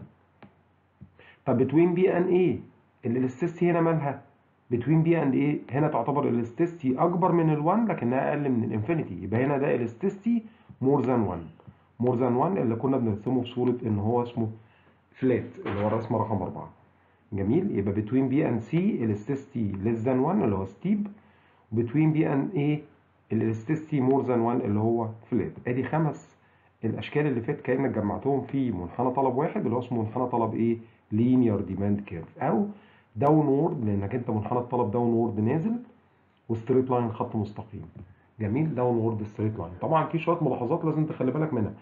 طب بتوين بي اند ايه، الاستيستي هنا مالها؟ بتوين بي اند ايه هنا تعتبر الاستيستي اكبر من ال1 لكنها اقل من الانفينيتي. يبقى هنا ده الاستيستي مور ذان 1. مور ذان 1 اللي كنا بنرسمه بصوره ان هو اسمه فلات، اللي هو الرسمه رقم 4. جميل. يبقى بتوين بي اند سي الاستيستي ليس ذان 1 اللي هو ستيب، وبتوين بي اند ايه الاستيستي مور ذان 1 اللي هو فلات. ادي 5 الاشكال اللي فات كانك جمعتهم في منحنى طلب واحد اللي هو اسمه منحنى طلب ايه؟ لينير ديماند كيرف، او داون وورد، لانك انت منحنى الطلب داون وورد نازل، وستريت لاين خط مستقيم. جميل، داون وورد ستريت لاين. طبعا في شويه ملاحظات لازم تخلي بالك منها.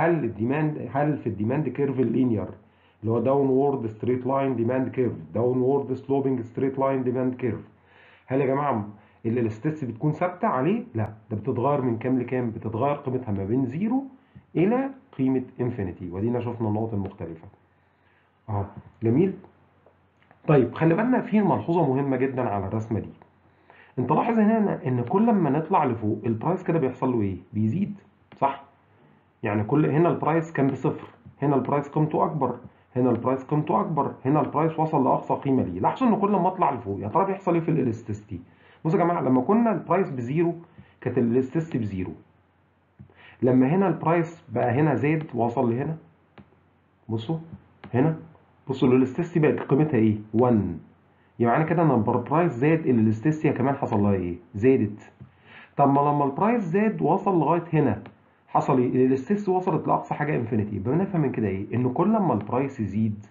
هل في الديماند كيرف اللينير اللي هو داون وورد ستريت لاين ديماند كيرف، داون وورد سلوبنج ستريت لاين ديماند كيرف، هل يا جماعه الاستاتس بتكون ثابته عليه؟ لا، ده بتتغير من كام لكام؟ بتتغير قيمتها ما بين 0 الى قيمه انفينيتي، ودينا شفنا النقط المختلفه اهو. جميل. طيب خلي بالنا في ملحوظه مهمه جدا على الرسمه دي. انت لاحظ هنا ان كل ما نطلع لفوق البرايس كده بيحصل له ايه؟ بيزيد، صح؟ يعني هنا البرايس كان بصفر، هنا البرايس قيمته اكبر، هنا البرايس قيمته اكبر، هنا البرايس وصل لاقصى قيمه ليه. لاحظوا ان كل ما اطلع لفوق يا ترى بيحصل ايه في الالاستيستي؟ بصوا يا جماعه، لما كنا البرايس بزيرو كانت الالاستيستي بزيرو. لما هنا البرايس بقى هنا زاد وصل لهنا، بصوا هنا، بصوا الالاستيستي بقت قيمتها ايه؟ 1. يعني معنى كده ان البرايس زاد الالاستيستي كمان حصل لها ايه؟ زادت. طب ما لما البرايس زاد وصل لغايه هنا حصل ايه؟ الاستيستي وصلت لاقصى حاجه انفينيتي. يبقى نفهم من كده ايه؟ ان كل ما البرايس يزيد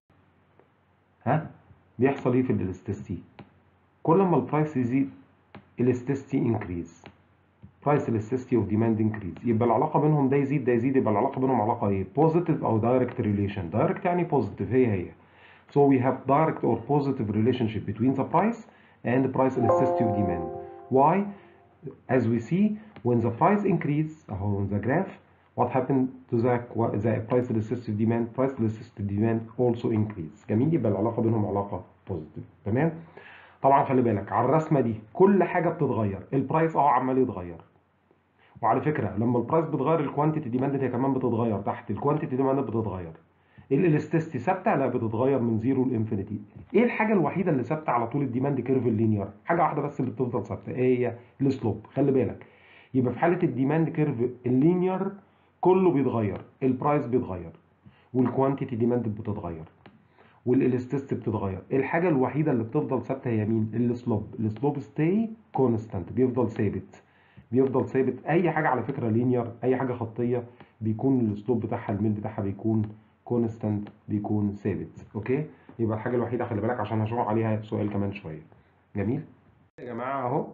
بيحصل ايه في الاستيستي؟ كل ما البرايس يزيد الاستيستي انكريز، برايس الاستيستي اوف ديماند انكريز. يبقى العلاقه بينهم ده يزيد ده يزيد، يبقى العلاقه بينهم علاقه ايه؟ بوزيتيف او دايركت ريليشن. دايركت يعني بوزيتيف، هي so we have direct or positive relationship between the price and the price elasticity of demand. Why? As we see, when the price increase on the graph, what happened to the price elasticity of demand? Price elasticity of demand also increase. جميل، يبقى العلاقه بينهم علاقه بوزيتيف. تمام. طبعا خلي بالك على الرسمه دي كل حاجه بتتغير، البرايس عمال يتغير، وعلى فكره لما البرايس بيتغير الكوانتيتي ديماند هي كمان بتتغير، تحت الكوانتيتي ديماند بتتغير. الالاستيستي ثابته؟ لا، بتتغير من 0 لانفينيتي. ايه الحاجه الوحيده اللي ثابته على طول الديماند كيرف اللينير؟ حاجه واحده بس اللي بتفضل ثابته، ايه هي؟ السلوب. خلي بالك، يبقى في حاله الديماند كيرف اللينير كله بيتغير، البرايس بيتغير والكوانتيتي ديماند بتتغير والالاستيستي بتتغير. الحاجه الوحيده اللي بتفضل ثابته هي مين؟ السلوب. السلوب ستاي كونستانت، بيفضل ثابت، بيفضل ثابت. اي حاجه على فكره لينير، اي حاجه خطيه، بيكون السلوب بتاعها الميل بتاعها بيكون كونستانت، بيكون ثابت. اوكي، يبقى الحاجه الوحيده خلي بالك عشان هشرح عليها سؤال كمان شويه. جميل يا جماعه اهو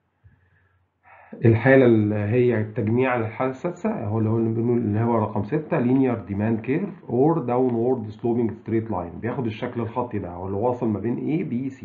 الحاله اللي هي التجميع للحاله السادسه اهو، اللي هو اللي بنقول اللي هو رقم 6 لينير ديماند كيرف اور داون وورد سلوبنج ستريت لاين. بياخد الشكل الخطي ده، هو اللي واصل ما بين A B C.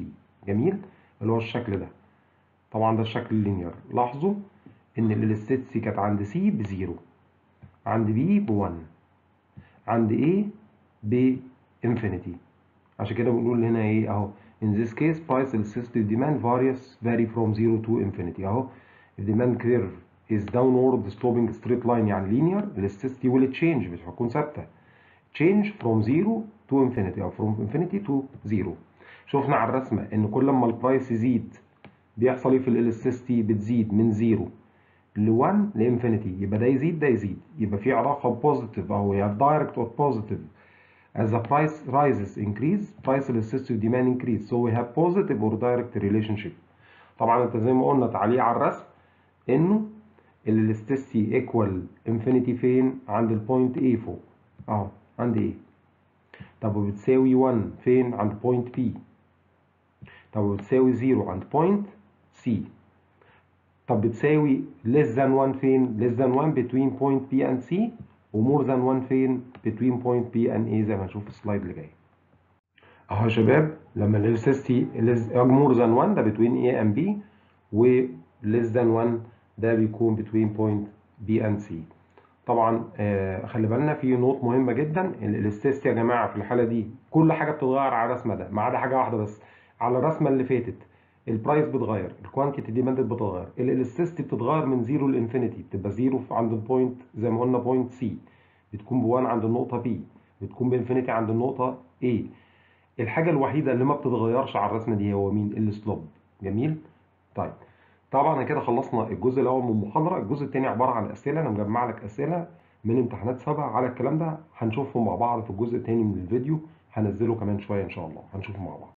جميل، اللي هو الشكل ده. طبعا ده الشكل اللينير. لاحظوا ان الالاستيسيتي كانت عند سي بزيرو، عند بي ب1، عند A بانفينيتي. عشان كده بنقول هنا ايه اهو in this case price elasticity demand vary from 0 to infinity. اهو if demand curve is downward sloping straight line يعني linear elasticity will change، مش هتكون ثابته. change from 0 to infinity او from infinity to 0. شفنا على الرسمه ان كل ما البرايس يزيد بيحصل ايه في الالاستيسيتي؟ بتزيد من 0 ل 1 لانفينيتي، يبقى ده يزيد ده يزيد، يبقى في علاقه بوزيتيف او هي دايركت اور بوزيتيف. As the price rises increase price elasticity demand increase, so we have positive or direct relationship. طبعا انت زي ما قلنا تعليق على الرسم انه الالاستيسيتي ايكوال انفينيتي فين؟ عند البوينت A فوق اهو، عند A. طب وبتساوي 1 فين؟ عند بوينت B. طب وبتساوي 0 عند بوينت C. طب بتساوي less than 1 فين؟ less than 1 between point B and C، و more than 1 فين؟ between point B and A زي ما هنشوف في السلايد اللي جاي. اهو يا شباب لما الالاستيسيتي more than 1 ده between A and B، و less than 1 ده بيكون between point B and C. طبعا خلي بالنا في نقطة مهمة جدا، الالاستيسيتي يا جماعة في الحالة دي كل حاجة بتتغير على الرسمة ده ما عدا حاجة واحدة بس. على الرسمة اللي فاتت البرايس بتغير، الكوانتيتي ديماندد بتتغير، الالاستيسيتي بتتغير من 0 لانفينيتي، بتبقى 0 عند البوينت زي ما قلنا بوينت C، بتكون ب1 عند النقطة B، بتكون بانفينيتي عند النقطة A. الحاجة الوحيدة اللي ما بتتغيرش على الرسمة دي هو مين؟ السلوب. جميل؟ طيب طبعا كده خلصنا الجزء الأول من المحاضرة. الجزء الثاني عبارة عن أسئلة، أنا مجمع لك أسئلة من امتحانات سابقة على الكلام ده، هنشوفهم مع بعض في الجزء الثاني من الفيديو، هنزله كمان شوية إن شاء الله، هنشوفهم مع بعض.